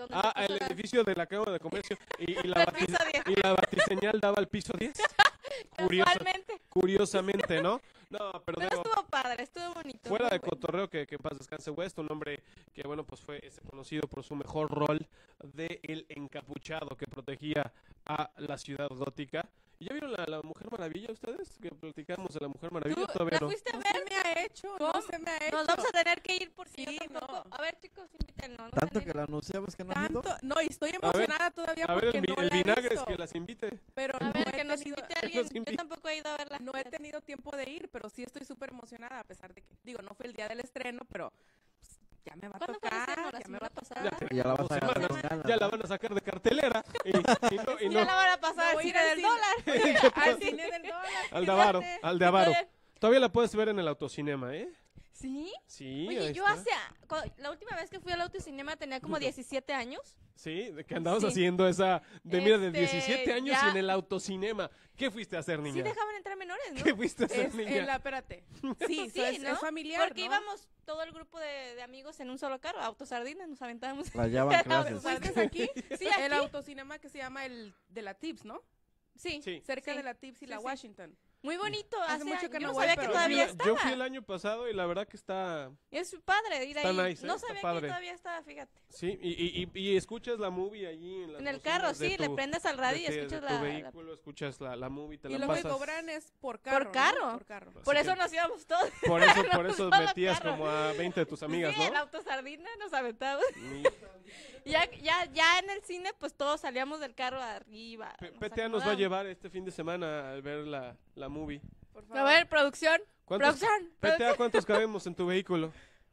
Speaker 5: donde
Speaker 1: Ah,
Speaker 5: se puso
Speaker 1: el
Speaker 5: la-
Speaker 1: edificio de la Cámara de Comercio y, y la,
Speaker 5: del
Speaker 1: bati-
Speaker 5: piso diez.
Speaker 1: y la batiseñal daba al piso diez. Curiosa-
Speaker 5: Casualmente.
Speaker 1: curiosamente, ¿no? No, pero
Speaker 5: Pero
Speaker 1: debo-
Speaker 5: estuvo padre, estuvo bonito.
Speaker 1: fuera
Speaker 5: muy
Speaker 1: de
Speaker 5: bueno.
Speaker 1: cotorreo, que, que en paz descanse West, un hombre que, bueno, pues fue ese conocido por su mejor rol de el encapuchado que protegía a la ciudad gótica. ¿Y ya vieron la, la Mujer Maravilla ustedes? Que platicamos de la Mujer Maravilla,
Speaker 5: ¿Tú
Speaker 1: todavía
Speaker 5: la
Speaker 1: no.
Speaker 5: fuiste a
Speaker 2: No
Speaker 5: ver?
Speaker 2: se me ha hecho, no
Speaker 5: ¿Cómo?
Speaker 2: se me ha hecho.
Speaker 5: Nos vamos a tener que ir porque
Speaker 2: Sí,
Speaker 5: yo tampoco.
Speaker 2: no.
Speaker 5: A ver, chicos, invítennos. No
Speaker 6: Tanto
Speaker 5: sé
Speaker 6: que
Speaker 5: ni-
Speaker 6: lo anunciamos que no han ido.
Speaker 2: Tanto, no, y estoy emocionada todavía
Speaker 1: A ver,
Speaker 2: porque
Speaker 1: el, vi-
Speaker 2: no
Speaker 1: el
Speaker 2: la he
Speaker 1: vinagre es
Speaker 2: visto,
Speaker 1: que las invite.
Speaker 2: pero
Speaker 5: A
Speaker 2: no
Speaker 5: ver,
Speaker 2: he
Speaker 5: que nos
Speaker 2: tenido-
Speaker 5: invite
Speaker 1: nos
Speaker 5: alguien.
Speaker 1: invite.
Speaker 5: Yo tampoco he ido a verla.
Speaker 2: No he tenido tiempo de ir, pero sí estoy súper emocionada, a pesar de que, digo, no fue el día del estreno, pero pues, ya me va a
Speaker 5: ¿Cuándo fue el
Speaker 2: tocar,
Speaker 5: estreno? ¿La
Speaker 2: ya me va a
Speaker 5: semana
Speaker 2: tocar.
Speaker 5: pasada?
Speaker 6: Y ya la vas
Speaker 1: Dos
Speaker 6: a
Speaker 1: semanas.
Speaker 6: ganar.
Speaker 1: Ya la van a sacar de cartelera. Y, y no, y
Speaker 5: Ya
Speaker 1: no.
Speaker 5: la van a pasar
Speaker 2: No
Speaker 5: al
Speaker 2: voy a ir
Speaker 5: cine
Speaker 2: al
Speaker 5: del
Speaker 2: cine.
Speaker 5: dólar.
Speaker 2: Al cine del dólar.
Speaker 1: Al de Avaro,
Speaker 5: Fíjate.
Speaker 1: al de Avaro.
Speaker 5: Oye,
Speaker 1: Todavía la puedes ver en el autocinema, ¿eh?
Speaker 5: ¿Sí?
Speaker 1: Sí,
Speaker 5: Oye,
Speaker 1: ahí
Speaker 5: yo
Speaker 1: está.
Speaker 5: hace... cu- La última vez que fui al autocinema tenía como diecisiete años.
Speaker 1: Sí, de que andabas
Speaker 5: Sí.
Speaker 1: haciendo esa de mira de
Speaker 5: Este,
Speaker 1: diecisiete años
Speaker 5: ya-
Speaker 1: y en el autocinema. ¿Qué fuiste a hacer,
Speaker 5: Sí
Speaker 1: niña?
Speaker 5: dejaban entrar menores, ¿no?
Speaker 1: ¿Qué fuiste a hacer,
Speaker 2: Es,
Speaker 1: niña?
Speaker 2: en la, espérate. Sí,
Speaker 5: Sí,
Speaker 2: so es,
Speaker 5: ¿no?
Speaker 2: es familiar,
Speaker 5: Porque
Speaker 2: ¿no?
Speaker 5: íbamos todo el grupo de, de amigos en un solo carro, autosardinas, nos aventábamos.
Speaker 6: La llevan clases.
Speaker 2: ¿Fuiste aquí?
Speaker 5: Sí,
Speaker 2: El
Speaker 5: aquí.
Speaker 2: autocinema que se llama el de la Tips, ¿no?
Speaker 5: Sí,
Speaker 1: Sí.
Speaker 2: Cerca
Speaker 5: Sí.
Speaker 2: de la Tips y
Speaker 5: Sí,
Speaker 2: la
Speaker 5: sí.
Speaker 2: Washington.
Speaker 5: muy bonito.
Speaker 2: Hace
Speaker 5: Hace,
Speaker 2: mucho
Speaker 5: años.
Speaker 2: que
Speaker 5: Yo
Speaker 2: no
Speaker 5: no
Speaker 2: voy,
Speaker 5: sabía que
Speaker 2: pero-
Speaker 1: Yo fui,
Speaker 5: todavía
Speaker 1: el-
Speaker 5: estaba.
Speaker 1: yo fui el año pasado y la verdad que está...
Speaker 5: Es padre ir
Speaker 1: Está
Speaker 5: ahí.
Speaker 1: nice, ¿eh?
Speaker 5: No
Speaker 1: Está
Speaker 5: sabía
Speaker 1: padre.
Speaker 5: que todavía estaba, fíjate.
Speaker 1: Sí, y, y, y, y escuchas la movie allí en, las
Speaker 5: En el
Speaker 1: bocinas
Speaker 5: carro,
Speaker 1: de
Speaker 5: sí,
Speaker 1: tu-
Speaker 5: le prendes al radio y
Speaker 1: de- de
Speaker 5: escuchas
Speaker 1: tu
Speaker 5: la, la-
Speaker 1: vehículo, escuchas la, la movie, te
Speaker 2: Y
Speaker 1: la
Speaker 2: lo que
Speaker 1: pasas.
Speaker 2: cobran es por carro. ¿no?
Speaker 5: carro.
Speaker 2: Por carro.
Speaker 5: Por
Speaker 1: Así
Speaker 5: eso
Speaker 1: que-
Speaker 5: nos íbamos todos.
Speaker 1: Por eso, por eso
Speaker 5: Solo
Speaker 1: metías
Speaker 5: carro.
Speaker 1: como a veinte de tus amigas,
Speaker 5: Sí, el
Speaker 1: ¿no?
Speaker 5: autosardina nos aventamos.
Speaker 1: Ni-
Speaker 5: Ya, ya, ya en el cine, pues todos salíamos del carro arriba.
Speaker 1: P-
Speaker 5: nos
Speaker 1: P T A nos va a
Speaker 5: acomodamos.
Speaker 1: llevar este fin de semana a ver la, la movie.
Speaker 2: Por favor.
Speaker 5: A ver, producción.
Speaker 1: ¿Cuántos,
Speaker 5: Producción.
Speaker 1: P T A, ¿cuántos cabemos en tu vehículo?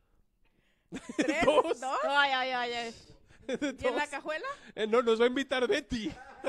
Speaker 2: ¿Tres?
Speaker 1: Dos.
Speaker 2: ¿Dos?
Speaker 5: Ay, ay, ay, ay.
Speaker 2: ¿Y en la cajuela?
Speaker 1: Eh, no, nos va a invitar Betty.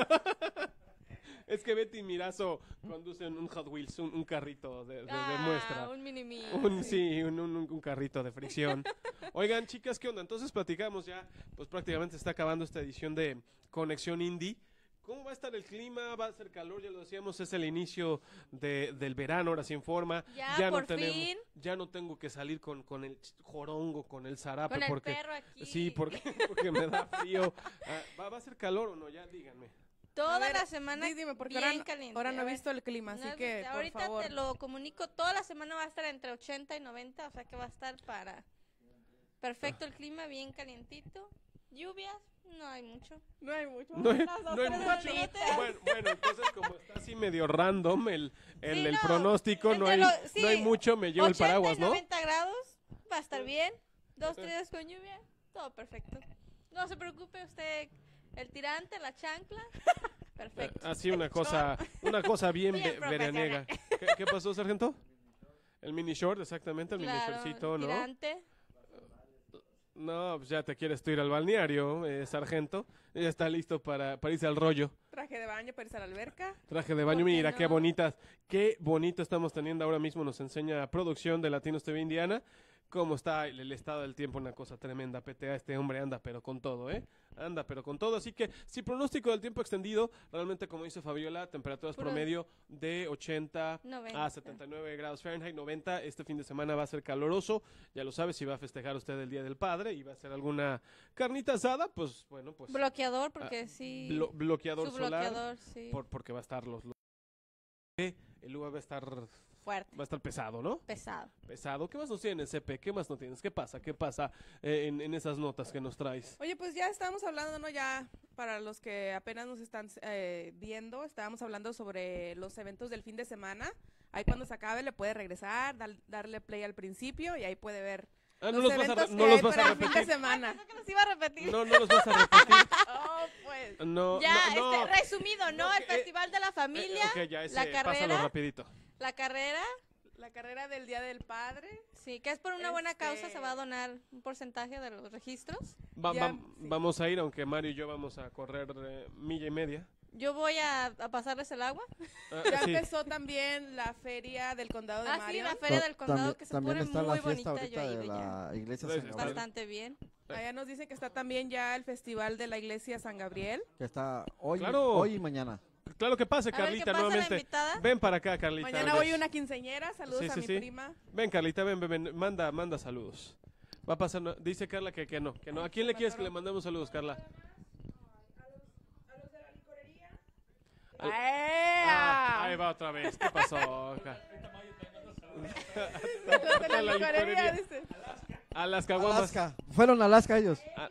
Speaker 1: Es que Betty Mirazo conduce un Hot Wheels, un, un carrito de, de- de
Speaker 5: Ah,
Speaker 1: muestra.
Speaker 5: un mini mí.
Speaker 1: Un, sí, un, un- un carrito de fricción. Oigan, chicas, ¿qué onda? Entonces platicamos ya, pues prácticamente está acabando esta edición de Conexión Indie. ¿Cómo va a estar el clima? ¿Va a ser calor? Ya lo decíamos, es el inicio de, del verano, ahora sí en forma.
Speaker 5: Ya,
Speaker 1: no
Speaker 5: por
Speaker 1: tenemos,
Speaker 5: fin.
Speaker 1: ya no tengo que salir con, con el ch- jorongo, con el zarape,
Speaker 5: Con el
Speaker 1: porque
Speaker 5: perro aquí.
Speaker 1: sí, porque, porque me da frío. Ah, ¿va, ¿Va a ser calor o no? Ya díganme.
Speaker 5: Toda
Speaker 2: A ver,
Speaker 5: la semana
Speaker 2: Sí, dime, porque
Speaker 5: bien
Speaker 2: ahora, no-
Speaker 5: caliente.
Speaker 2: ahora no
Speaker 5: A
Speaker 2: he
Speaker 5: ver,
Speaker 2: visto el clima, así
Speaker 5: no,
Speaker 2: que, por
Speaker 5: ahorita
Speaker 2: favor.
Speaker 5: te lo comunico. Toda la semana va a estar entre ochenta y noventa, o sea que va a estar para... Perfecto el clima, bien calientito. Lluvias, no hay mucho.
Speaker 2: No hay mucho.
Speaker 1: No hay,
Speaker 5: Unas dos,
Speaker 1: no hay
Speaker 5: tres
Speaker 1: mucho.
Speaker 5: horitas.
Speaker 1: Bueno, bueno, entonces como está así medio random el, el,
Speaker 5: Sí,
Speaker 1: el
Speaker 5: no,
Speaker 1: pronóstico, no
Speaker 5: entre
Speaker 1: hay,
Speaker 5: lo- sí,
Speaker 1: no hay mucho, me llevo el
Speaker 5: ochenta
Speaker 1: paraguas,
Speaker 5: y
Speaker 1: ¿no?
Speaker 5: noventa grados, va a estar bien. Dos, tres días con lluvia, todo perfecto. No se preocupe usted, el tirante, la chancla, perfecto.
Speaker 1: Eh, Así una cosa, una cosa bien,
Speaker 5: Bien
Speaker 1: ve- veraniega. ¿Qué, qué pasó, sargento? El mini short, exactamente, el mini
Speaker 5: Claro,
Speaker 1: shortcito, ¿no?
Speaker 5: tirante.
Speaker 1: No, pues ya te quieres tú ir al balneario, eh, sargento. Ya está listo para, para irse al rollo.
Speaker 2: Traje de baño para irse a la alberca.
Speaker 1: Traje de baño,
Speaker 5: ¿Por qué
Speaker 1: mira qué
Speaker 5: no?
Speaker 1: bonitas, qué bonito estamos teniendo ahora mismo, nos enseña producción de Latinos T V Indiana, cómo está el, el estado del tiempo, una cosa tremenda, P T A, este hombre anda pero con todo, ¿eh? Anda pero con todo, así que si pronóstico del tiempo extendido, realmente como dice Fabiola, temperaturas
Speaker 5: Puro-
Speaker 1: promedio de ochenta
Speaker 5: noventa.
Speaker 1: a setenta y nueve grados Fahrenheit, noventa, este fin de semana va a ser caloroso, ya lo sabe, si va a festejar usted el Día del Padre y va a hacer alguna carnita asada, pues bueno, pues
Speaker 5: Bloqueador, porque sí.
Speaker 1: blo- bloqueador
Speaker 5: su
Speaker 1: solar.
Speaker 5: bloqueador, sí.
Speaker 1: Por, porque va a estar los, los- eh, el U V A va a estar va
Speaker 5: Fuerte,
Speaker 1: a estar pesado, ¿no?
Speaker 5: pesado.
Speaker 1: Pesado. ¿Qué más nos tienes, C P? ¿Qué más nos tienes? ¿Qué pasa? ¿Qué pasa eh, en, en esas notas que nos traes?
Speaker 2: Oye, pues ya estábamos hablando, ¿no? Ya para los que apenas nos están eh, viendo, estábamos hablando sobre los eventos del fin de semana. Ahí cuando se acabe le puede regresar, dar- darle play al principio y ahí puede ver
Speaker 1: Ah, no
Speaker 2: los
Speaker 1: los vas a,
Speaker 2: eventos
Speaker 1: re-
Speaker 2: que
Speaker 1: no los
Speaker 2: hay
Speaker 1: vas
Speaker 2: para
Speaker 1: a
Speaker 2: el fin de
Speaker 1: repetir.
Speaker 2: semana.
Speaker 5: Pensé que nos iba a repetir.
Speaker 1: No, no los vas a repetir.
Speaker 2: Oh, pues.
Speaker 1: No,
Speaker 5: ya,
Speaker 1: no, no.
Speaker 5: este, resumido, ¿no?
Speaker 1: No,
Speaker 5: El
Speaker 1: que, eh,
Speaker 5: Festival de la Familia,
Speaker 1: Eh, ok, ya, ese,
Speaker 5: la
Speaker 1: pásalo
Speaker 5: carrera,
Speaker 1: rapidito.
Speaker 5: la carrera,
Speaker 2: La carrera del Día del Padre.
Speaker 5: sí, que es por una buena causa,
Speaker 2: Este-
Speaker 5: se va a donar un porcentaje de los registros.
Speaker 1: Va-
Speaker 2: Ya,
Speaker 1: va-
Speaker 2: sí.
Speaker 1: Vamos a ir, aunque Mario y yo vamos a correr eh, milla y media.
Speaker 5: Yo voy a, a pasarles el agua.
Speaker 1: Ah,
Speaker 2: Ya
Speaker 1: sí.
Speaker 2: empezó también la feria del condado de
Speaker 5: Ah, sí,
Speaker 2: Marion.
Speaker 5: la Feria del Condado,
Speaker 6: También,
Speaker 5: que se
Speaker 6: también
Speaker 5: pone
Speaker 6: está
Speaker 5: muy
Speaker 6: la fiesta
Speaker 5: bonita. Yo
Speaker 6: ahorita
Speaker 5: he
Speaker 6: de
Speaker 5: ido ya.
Speaker 6: la iglesia
Speaker 1: Sí,
Speaker 6: San
Speaker 1: está
Speaker 6: Gabriel,
Speaker 5: Bastante bien.
Speaker 2: Allá nos dicen que está también ya el festival de la iglesia San Gabriel.
Speaker 6: que está hoy,
Speaker 1: Claro.
Speaker 6: hoy y mañana.
Speaker 1: Claro que pase,
Speaker 5: A ver, ¿qué
Speaker 1: Carlita,
Speaker 5: pasa, la
Speaker 1: nuevamente.
Speaker 5: invitada?
Speaker 1: Ven para acá, Carlita.
Speaker 2: Mañana
Speaker 1: ven.
Speaker 2: voy a una quinceañera. Saludos
Speaker 1: Sí,
Speaker 2: a
Speaker 1: sí,
Speaker 2: mi
Speaker 1: sí.
Speaker 2: prima.
Speaker 1: Ven, Carlita, ven, ven, ven, manda, manda saludos. Va a pasar, no, dice Carla que, que no, que no. ¿A quién le quieres que le mandemos saludos, Carla? Al- Ah, ahí va otra vez. ¿Qué pasó? Ca-
Speaker 2: Los de la
Speaker 1: La
Speaker 2: licorería,
Speaker 1: licorería.
Speaker 2: dice.
Speaker 1: A las caguamas.
Speaker 6: Alaska. Fueron a Alaska ellos.
Speaker 1: Ah,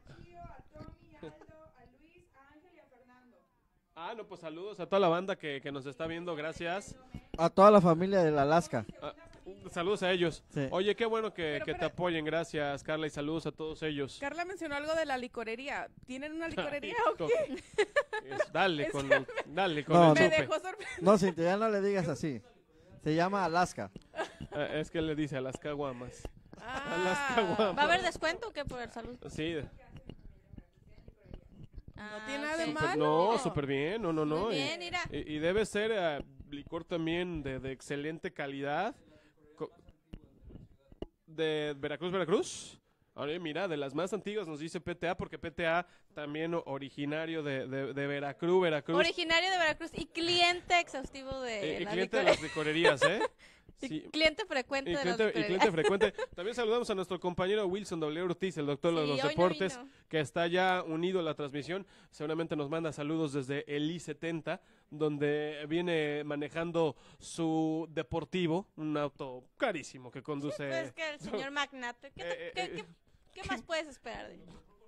Speaker 1: ah, no, pues saludos a toda la banda que, que nos está viendo, gracias.
Speaker 6: A toda la familia del Alaska.
Speaker 1: Ah, saludos a ellos.
Speaker 6: Sí.
Speaker 1: Oye, qué bueno que,
Speaker 2: Pero,
Speaker 1: que te
Speaker 2: pero-
Speaker 1: apoyen, gracias, Carla, y saludos a todos ellos.
Speaker 2: Carla mencionó algo de la licorería. ¿Tienen una licorería o
Speaker 1: To-
Speaker 2: qué?
Speaker 1: es- dale con el, dale con
Speaker 6: No,
Speaker 1: el
Speaker 2: Me
Speaker 1: chupe.
Speaker 2: dejó sorprendido.
Speaker 6: No, Cintia, ya no le digas así. Se llama Alaska.
Speaker 1: Ah, es que le dice a las caguamas.
Speaker 2: Ah,
Speaker 1: las caguamas.
Speaker 5: ¿Va a haber descuento o qué por el salud?
Speaker 1: Sí.
Speaker 5: Ah,
Speaker 2: tiene nada de
Speaker 5: ok.
Speaker 2: malo.
Speaker 1: Súper- no, súper bien, no, no, no.
Speaker 5: Muy
Speaker 1: y-
Speaker 5: bien, mira.
Speaker 1: Y, y debe ser eh, licor también de, de excelente calidad. Co- De Veracruz, Veracruz. Oye, mira, de las más antiguas nos dice P T A, porque P T A también o- originario de, de, de Veracruz, Veracruz.
Speaker 5: Originario de Veracruz y cliente exhaustivo de
Speaker 1: Eh, y
Speaker 5: la
Speaker 1: cliente de
Speaker 5: licorería.
Speaker 1: las licorerías, ¿eh?
Speaker 5: Y
Speaker 1: Sí.
Speaker 5: cliente frecuente
Speaker 1: Y
Speaker 5: de
Speaker 1: cliente,
Speaker 5: las
Speaker 1: y cliente
Speaker 5: licorerías.
Speaker 1: frecuente. También saludamos a nuestro compañero Wilson W. Ortiz, el doctor de
Speaker 5: Sí,
Speaker 1: los
Speaker 5: hoy no
Speaker 1: deportes,
Speaker 5: vino.
Speaker 1: que está ya unido a la transmisión. Seguramente nos manda saludos desde el I setenta, donde viene manejando su deportivo, un auto carísimo que conduce.
Speaker 5: Pues que el señor Magnate, ¿qué, te-
Speaker 1: Eh,
Speaker 5: qué-
Speaker 1: eh,
Speaker 5: qué- qué más puedes esperar de él?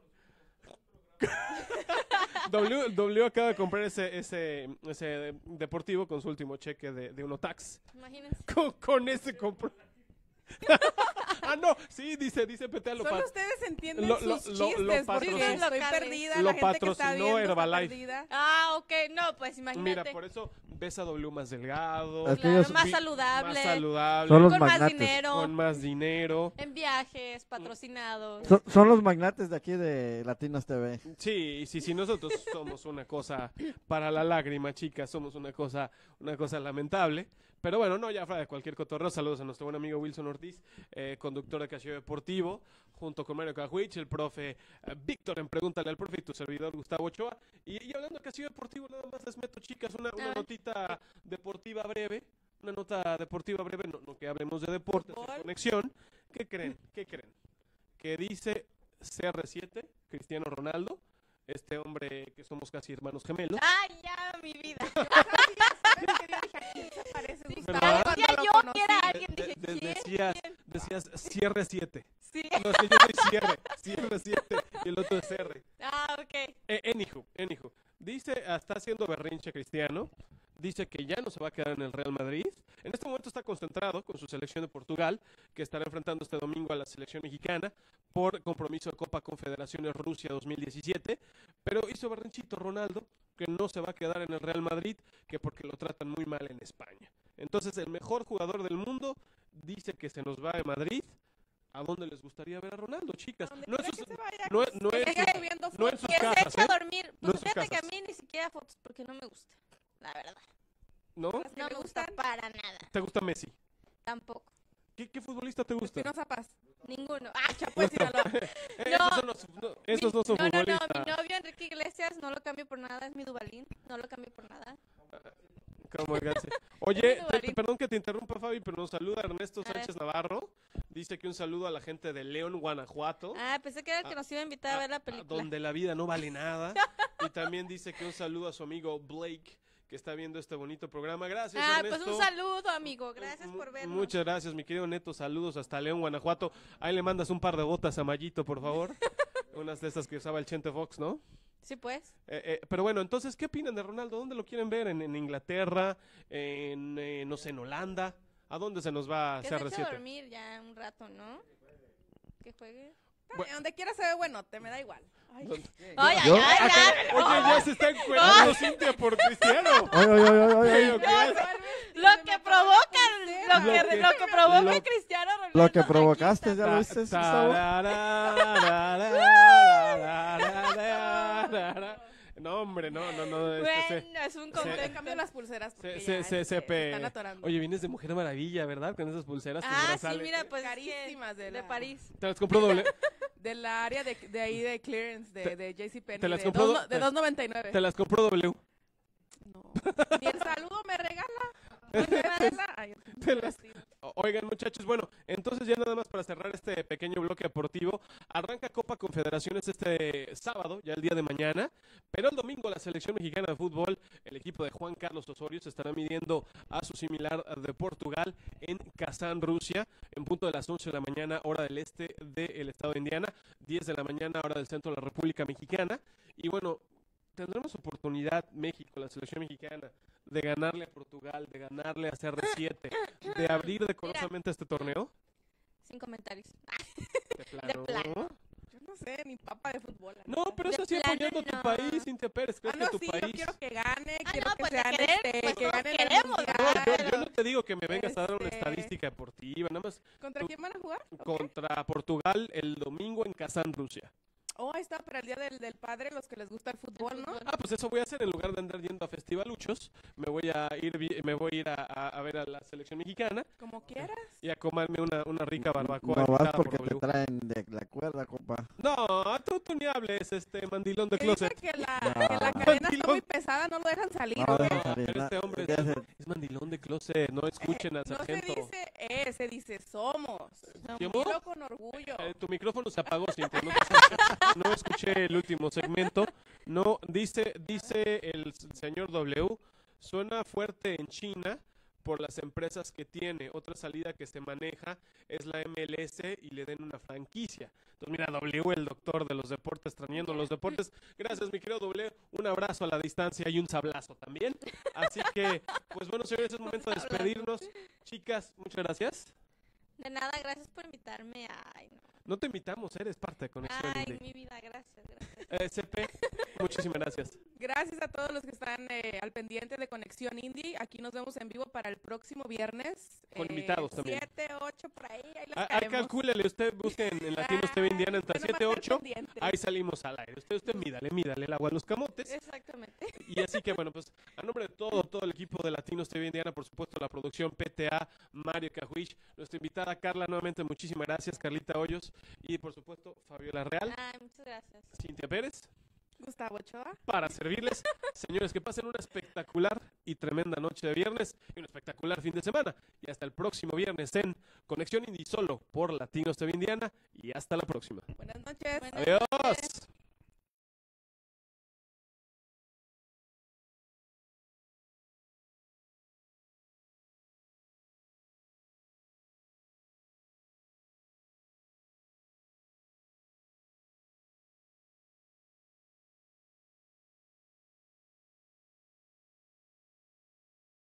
Speaker 1: W, W acaba de comprar ese, ese, ese deportivo con su último cheque de, de Unotax.
Speaker 5: Imagínense.
Speaker 1: Con, con ese compró. Ah, no, sí, dice, dice P T A lo
Speaker 2: Solo
Speaker 1: pat-
Speaker 2: ustedes entienden
Speaker 1: lo-
Speaker 2: sus
Speaker 1: lo- lo-
Speaker 2: chistes
Speaker 1: lo
Speaker 2: porque
Speaker 1: patrocinó.
Speaker 2: estoy
Speaker 5: Locales.
Speaker 2: perdida.
Speaker 1: Lo
Speaker 2: La gente que está
Speaker 1: patrocinó
Speaker 2: viendo está
Speaker 1: Herbalife.
Speaker 2: perdida.
Speaker 5: Ah, ok, no, pues
Speaker 1: Mira,
Speaker 5: imagínate.
Speaker 1: por eso ves a W más delgado,
Speaker 6: Es que
Speaker 5: Claro,
Speaker 6: ellos-
Speaker 5: más
Speaker 1: vi-
Speaker 5: saludable,
Speaker 1: más saludable,
Speaker 6: Son los
Speaker 5: con más
Speaker 6: magnates.
Speaker 5: dinero,
Speaker 1: con más dinero.
Speaker 5: en viajes, patrocinados.
Speaker 6: Son, son los magnates de aquí de Latinos T V.
Speaker 1: Sí, sí, sí, nosotros somos una cosa para la lágrima, chicas, somos una cosa, una cosa lamentable. Pero bueno, no, ya fuera de cualquier cotorreo, saludos a nuestro buen amigo Wilson Ortiz, eh, conductor de Casio Deportivo, junto con Mario Cajuich, el profe eh, Víctor en Pregúntale al Profe y tu servidor Gustavo Ochoa. Y, y hablando de Casio Deportivo, nada más les meto, chicas, una, una
Speaker 5: ver.
Speaker 1: notita deportiva breve, una nota deportiva breve, no, no que hablemos de deportes, de
Speaker 2: Fútbol.
Speaker 1: conexión. ¿Qué creen? ¿Qué creen? Que dice C R siete, Cristiano Ronaldo, este hombre que somos casi hermanos gemelos.
Speaker 5: Ay, ya, mi vida.
Speaker 2: Parece
Speaker 5: Sí,
Speaker 2: Gustavo
Speaker 1: ¿verdad?
Speaker 2: cuando
Speaker 5: Decía
Speaker 2: lo
Speaker 5: yo
Speaker 2: conocí.
Speaker 5: que era
Speaker 1: De-
Speaker 5: alguien,
Speaker 1: de-
Speaker 5: dije,
Speaker 1: de-
Speaker 5: ¿quién?
Speaker 1: decías, decías cierre siete.
Speaker 5: Sí.
Speaker 1: No, es que yo soy cierre, cierre siete y el otro es R.
Speaker 5: Ah, ok.
Speaker 1: Eh, Anywho, anywho. Dice, ah, está haciendo berrinche Cristiano, dice que ya no se va a quedar en el Real Madrid. En este momento está concentrado con su selección de Portugal, que estará enfrentando este domingo a la selección mexicana por compromiso de Copa Confederaciones Rusia dos mil diecisiete. Pero hizo berrinchito Ronaldo, que no se va a quedar en el Real Madrid, que porque lo tratan muy mal en España. Entonces, el mejor jugador del mundo dice que se nos va de Madrid. ¿A dónde les gustaría ver a Ronaldo, chicas?
Speaker 2: Donde
Speaker 1: No en
Speaker 2: quiera
Speaker 1: sus,
Speaker 2: que se vaya,
Speaker 1: no, no
Speaker 2: que
Speaker 1: en
Speaker 2: siga
Speaker 1: sus-
Speaker 2: subiendo
Speaker 1: no en
Speaker 2: fotos.
Speaker 1: sus
Speaker 5: Que se
Speaker 1: casas,
Speaker 5: eche
Speaker 1: ¿eh?
Speaker 5: a dormir.
Speaker 1: No en
Speaker 5: Pues
Speaker 1: sus
Speaker 5: fíjate que a
Speaker 1: casas.
Speaker 5: mí ni siquiera fotos porque no me gusta. La verdad.
Speaker 1: ¿No?
Speaker 2: Las que
Speaker 5: No
Speaker 2: le
Speaker 5: me gusta
Speaker 2: gustan,
Speaker 5: para nada.
Speaker 1: ¿Te gusta Messi?
Speaker 5: Tampoco.
Speaker 1: ¿Qué, qué futbolista te gusta?
Speaker 2: Espinosa Paz.
Speaker 5: Ninguno. Ah,
Speaker 2: Chapo de Sinaloa.
Speaker 1: Eh,
Speaker 5: No.
Speaker 1: esos, son los- no, esos no son
Speaker 5: no, no, no,
Speaker 1: futbolistas.
Speaker 5: mi novio Enrique Iglesias no lo cambio por nada, es mi Dubalín, no lo cambio por nada.
Speaker 1: Como el Gance. Oye,
Speaker 5: Muy
Speaker 1: te-
Speaker 5: Duvalín.
Speaker 1: perdón que te interrumpa, Fabi, pero nos saluda Ernesto
Speaker 5: A ver.
Speaker 1: Sánchez Navarro. Dice que un saludo a la gente de León, Guanajuato.
Speaker 5: Ah, pensé que era el que
Speaker 1: Ah,
Speaker 5: nos iba a invitar a ver la película.
Speaker 1: Donde la vida no vale nada. Y también dice que un saludo a su amigo Blake, que está viendo este bonito programa. Gracias,
Speaker 5: Ah,
Speaker 1: Ernesto.
Speaker 5: pues un saludo, amigo, gracias
Speaker 1: Mu-
Speaker 5: por vernos.
Speaker 1: Muchas gracias, mi querido Neto. Saludos hasta León, Guanajuato. Ahí le mandas un par de botas a Mayito, por favor. Unas de esas que usaba el Chente Fox, ¿no?
Speaker 5: Sí, pues.
Speaker 1: Eh, eh, pero bueno, entonces, ¿qué opinan de Ronaldo? ¿Dónde lo quieren ver? ¿En, en Inglaterra? ¿En, eh, no sé, en Holanda? ¿A dónde se nos va a
Speaker 5: Que se
Speaker 1: C R
Speaker 5: eche a
Speaker 1: siete?
Speaker 5: dormir ya un rato, ¿no? Que juegue.
Speaker 2: Ay, donde quiera se ve bueno, te me da igual. Ay,
Speaker 1: ¿Dónde?
Speaker 5: Ay, ay,
Speaker 6: ¿Yo?
Speaker 5: ay, ya.
Speaker 1: Oye, ya se está encuadrando Cintia por Cristiano.
Speaker 6: Oye, oye, oye, oye,
Speaker 1: Oye,
Speaker 6: oye.
Speaker 1: ¿qué?
Speaker 5: Lo que provoca, lo
Speaker 1: Lo
Speaker 5: que,
Speaker 1: que-
Speaker 5: lo que provoca
Speaker 1: lo-
Speaker 5: Cristiano Ronaldo.
Speaker 6: Lo que
Speaker 5: aquí
Speaker 6: provocaste,
Speaker 5: está.
Speaker 6: ¿ya lo viste, Gustavo?
Speaker 1: Tararararararararararara. No, hombre, no, no, no. este, se-
Speaker 5: Bueno, es un
Speaker 2: Te
Speaker 5: complemento.
Speaker 2: cambio las pulseras porque
Speaker 1: se,
Speaker 2: ya,
Speaker 1: se, se,
Speaker 2: este,
Speaker 1: se pe-
Speaker 2: están atorando.
Speaker 1: Oye, vienes de Mujer Maravilla, ¿verdad? Con esas pulseras. tus
Speaker 5: Ah, sí,
Speaker 1: brazales.
Speaker 5: mira, pues
Speaker 2: Carísimas
Speaker 5: es que
Speaker 2: de
Speaker 5: de
Speaker 2: la-
Speaker 5: París.
Speaker 1: Te las compró doble.
Speaker 2: Del área de, de ahí de clearance de,
Speaker 1: Te-
Speaker 2: de JCPenney.
Speaker 1: te las
Speaker 2: de
Speaker 1: compró
Speaker 2: dos
Speaker 1: do-
Speaker 2: no- de
Speaker 1: te-
Speaker 2: dos noventa y nueve.
Speaker 1: Te las compró W.
Speaker 2: No. ¿Y el saludo me regala? ¿Me regala? Ay,
Speaker 1: Te las-
Speaker 2: sí.
Speaker 1: O- Oigan, muchachos, bueno, entonces ya nada más para cerrar este pequeño bloque deportivo, arranca Copa Confederaciones este sábado, ya el día de mañana, pero el domingo la selección mexicana de fútbol, el equipo de Juan Carlos Osorio, se estará midiendo a su similar de Portugal en Kazán, Rusia, en punto de las once de la mañana, hora del este del estado de Indiana, diez de la mañana, hora del centro de la República Mexicana, y bueno, tendremos oportunidad, México, la selección mexicana, de ganarle a Portugal, de ganarle a C R siete, de abrir decorosamente este torneo.
Speaker 5: Sin comentarios.
Speaker 1: De plano.
Speaker 5: plano.
Speaker 2: Yo no sé, ni papa de fútbol. la
Speaker 1: No,
Speaker 2: neta.
Speaker 1: pero
Speaker 5: De
Speaker 1: eso sí
Speaker 5: plano,
Speaker 1: apoyando a tu
Speaker 5: no.
Speaker 1: país, Cintia Pérez. ¿Crees
Speaker 2: Ah, no,
Speaker 1: que tu
Speaker 2: sí, yo
Speaker 1: país?
Speaker 2: quiero que gane,
Speaker 5: Ah,
Speaker 2: quiero
Speaker 5: no,
Speaker 2: que
Speaker 5: pues de
Speaker 2: sean,
Speaker 5: querer,
Speaker 2: este,
Speaker 5: pues
Speaker 2: que
Speaker 5: todos
Speaker 2: ganen
Speaker 5: queremos,
Speaker 2: el
Speaker 1: No,
Speaker 2: mundial.
Speaker 1: yo, yo no te digo que me vengas a dar una
Speaker 2: Este-
Speaker 1: estadística deportiva, nada más
Speaker 2: ¿Contra
Speaker 1: tú-
Speaker 2: quién van a jugar?
Speaker 1: contra Portugal el domingo en Kazán, Rusia.
Speaker 2: Oh, ahí está, para el Día del, del Padre, los que les gusta el fútbol, ¿no?
Speaker 1: Ah, pues eso voy a hacer en lugar de andar yendo a festivaluchos, me voy a ir vi- me voy a ir a, a- a ver a la selección mexicana
Speaker 2: Como quieras.
Speaker 1: y a comerme una, una rica barbacoa.
Speaker 6: No vas
Speaker 1: invitada por
Speaker 6: porque te
Speaker 1: W.
Speaker 6: traen de la cuerda, compa.
Speaker 1: No, tú, tú ni hables, este mandilón de
Speaker 2: Que dice
Speaker 1: closet.
Speaker 2: que la,
Speaker 6: No.
Speaker 2: que la cadena está
Speaker 1: Mandilón.
Speaker 2: muy pesada, no lo dejan salir,
Speaker 6: No,
Speaker 2: ¿o qué?
Speaker 6: deja salir,
Speaker 1: Pero
Speaker 6: no,
Speaker 1: este hombre
Speaker 6: ¿qué
Speaker 1: es,
Speaker 6: hace?
Speaker 1: es mandilón de closet, no escuchen al
Speaker 2: No se
Speaker 1: sargento.
Speaker 2: dice eh, se dice somos.
Speaker 1: ¿Cómo?
Speaker 2: Dilo con orgullo.
Speaker 1: Eh, tu micrófono se apagó, Cintia, no, te escuché, no escuché el último segmento. No, dice, dice el señor W, suena fuerte en China por las empresas que tiene. Otra salida que se maneja es la M L S y le den una franquicia. Entonces, mira, W, el doctor de los deportes, trayendo los deportes. Gracias, mi querido W. Un abrazo a la distancia y un sablazo también. Así que, pues bueno, señores, es momento de despedirnos. Chicas, muchas gracias.
Speaker 5: De nada, gracias por invitarme. Ay, no.
Speaker 1: No te invitamos, eres parte de Conexión
Speaker 5: Ay,
Speaker 1: Indie.
Speaker 5: mi vida, gracias, gracias.
Speaker 1: Eh, C P, muchísimas gracias.
Speaker 2: Gracias a todos los que están eh, al pendiente de Conexión Indie. Aquí nos vemos en vivo para el próximo viernes.
Speaker 1: Con invitados también.
Speaker 2: siete, ocho, por ahí. Ahí les
Speaker 1: Ah, ah,
Speaker 2: caemos.
Speaker 1: calcúlele, usted busque en, en Latinos T V Indiana entre
Speaker 2: Ay,
Speaker 1: siete y
Speaker 2: nomás
Speaker 1: ocho.
Speaker 2: estén pendientes.
Speaker 1: Ahí salimos al aire. Usted, usted mídale, mídale el agua a los camotes.
Speaker 5: Exactamente.
Speaker 1: Y así que bueno, pues a nombre de todo, todo el equipo de Latinos T V Indiana, por supuesto la producción P T A, Mario Cajuich, nuestra invitada Carla, nuevamente muchísimas gracias, Carlita Hoyos, y por supuesto Fabiola Real,
Speaker 5: Ay, muchas gracias.
Speaker 1: Cintia Pérez,
Speaker 2: Gustavo Ochoa.
Speaker 1: para servirles. Señores, que pasen una espectacular y tremenda noche de viernes y un espectacular fin de semana. Y hasta el próximo viernes en Conexión Indie solo por Latinos T V Indiana. Y hasta la próxima.
Speaker 2: Buenas noches.
Speaker 5: Buenas
Speaker 1: Adiós.
Speaker 5: noches.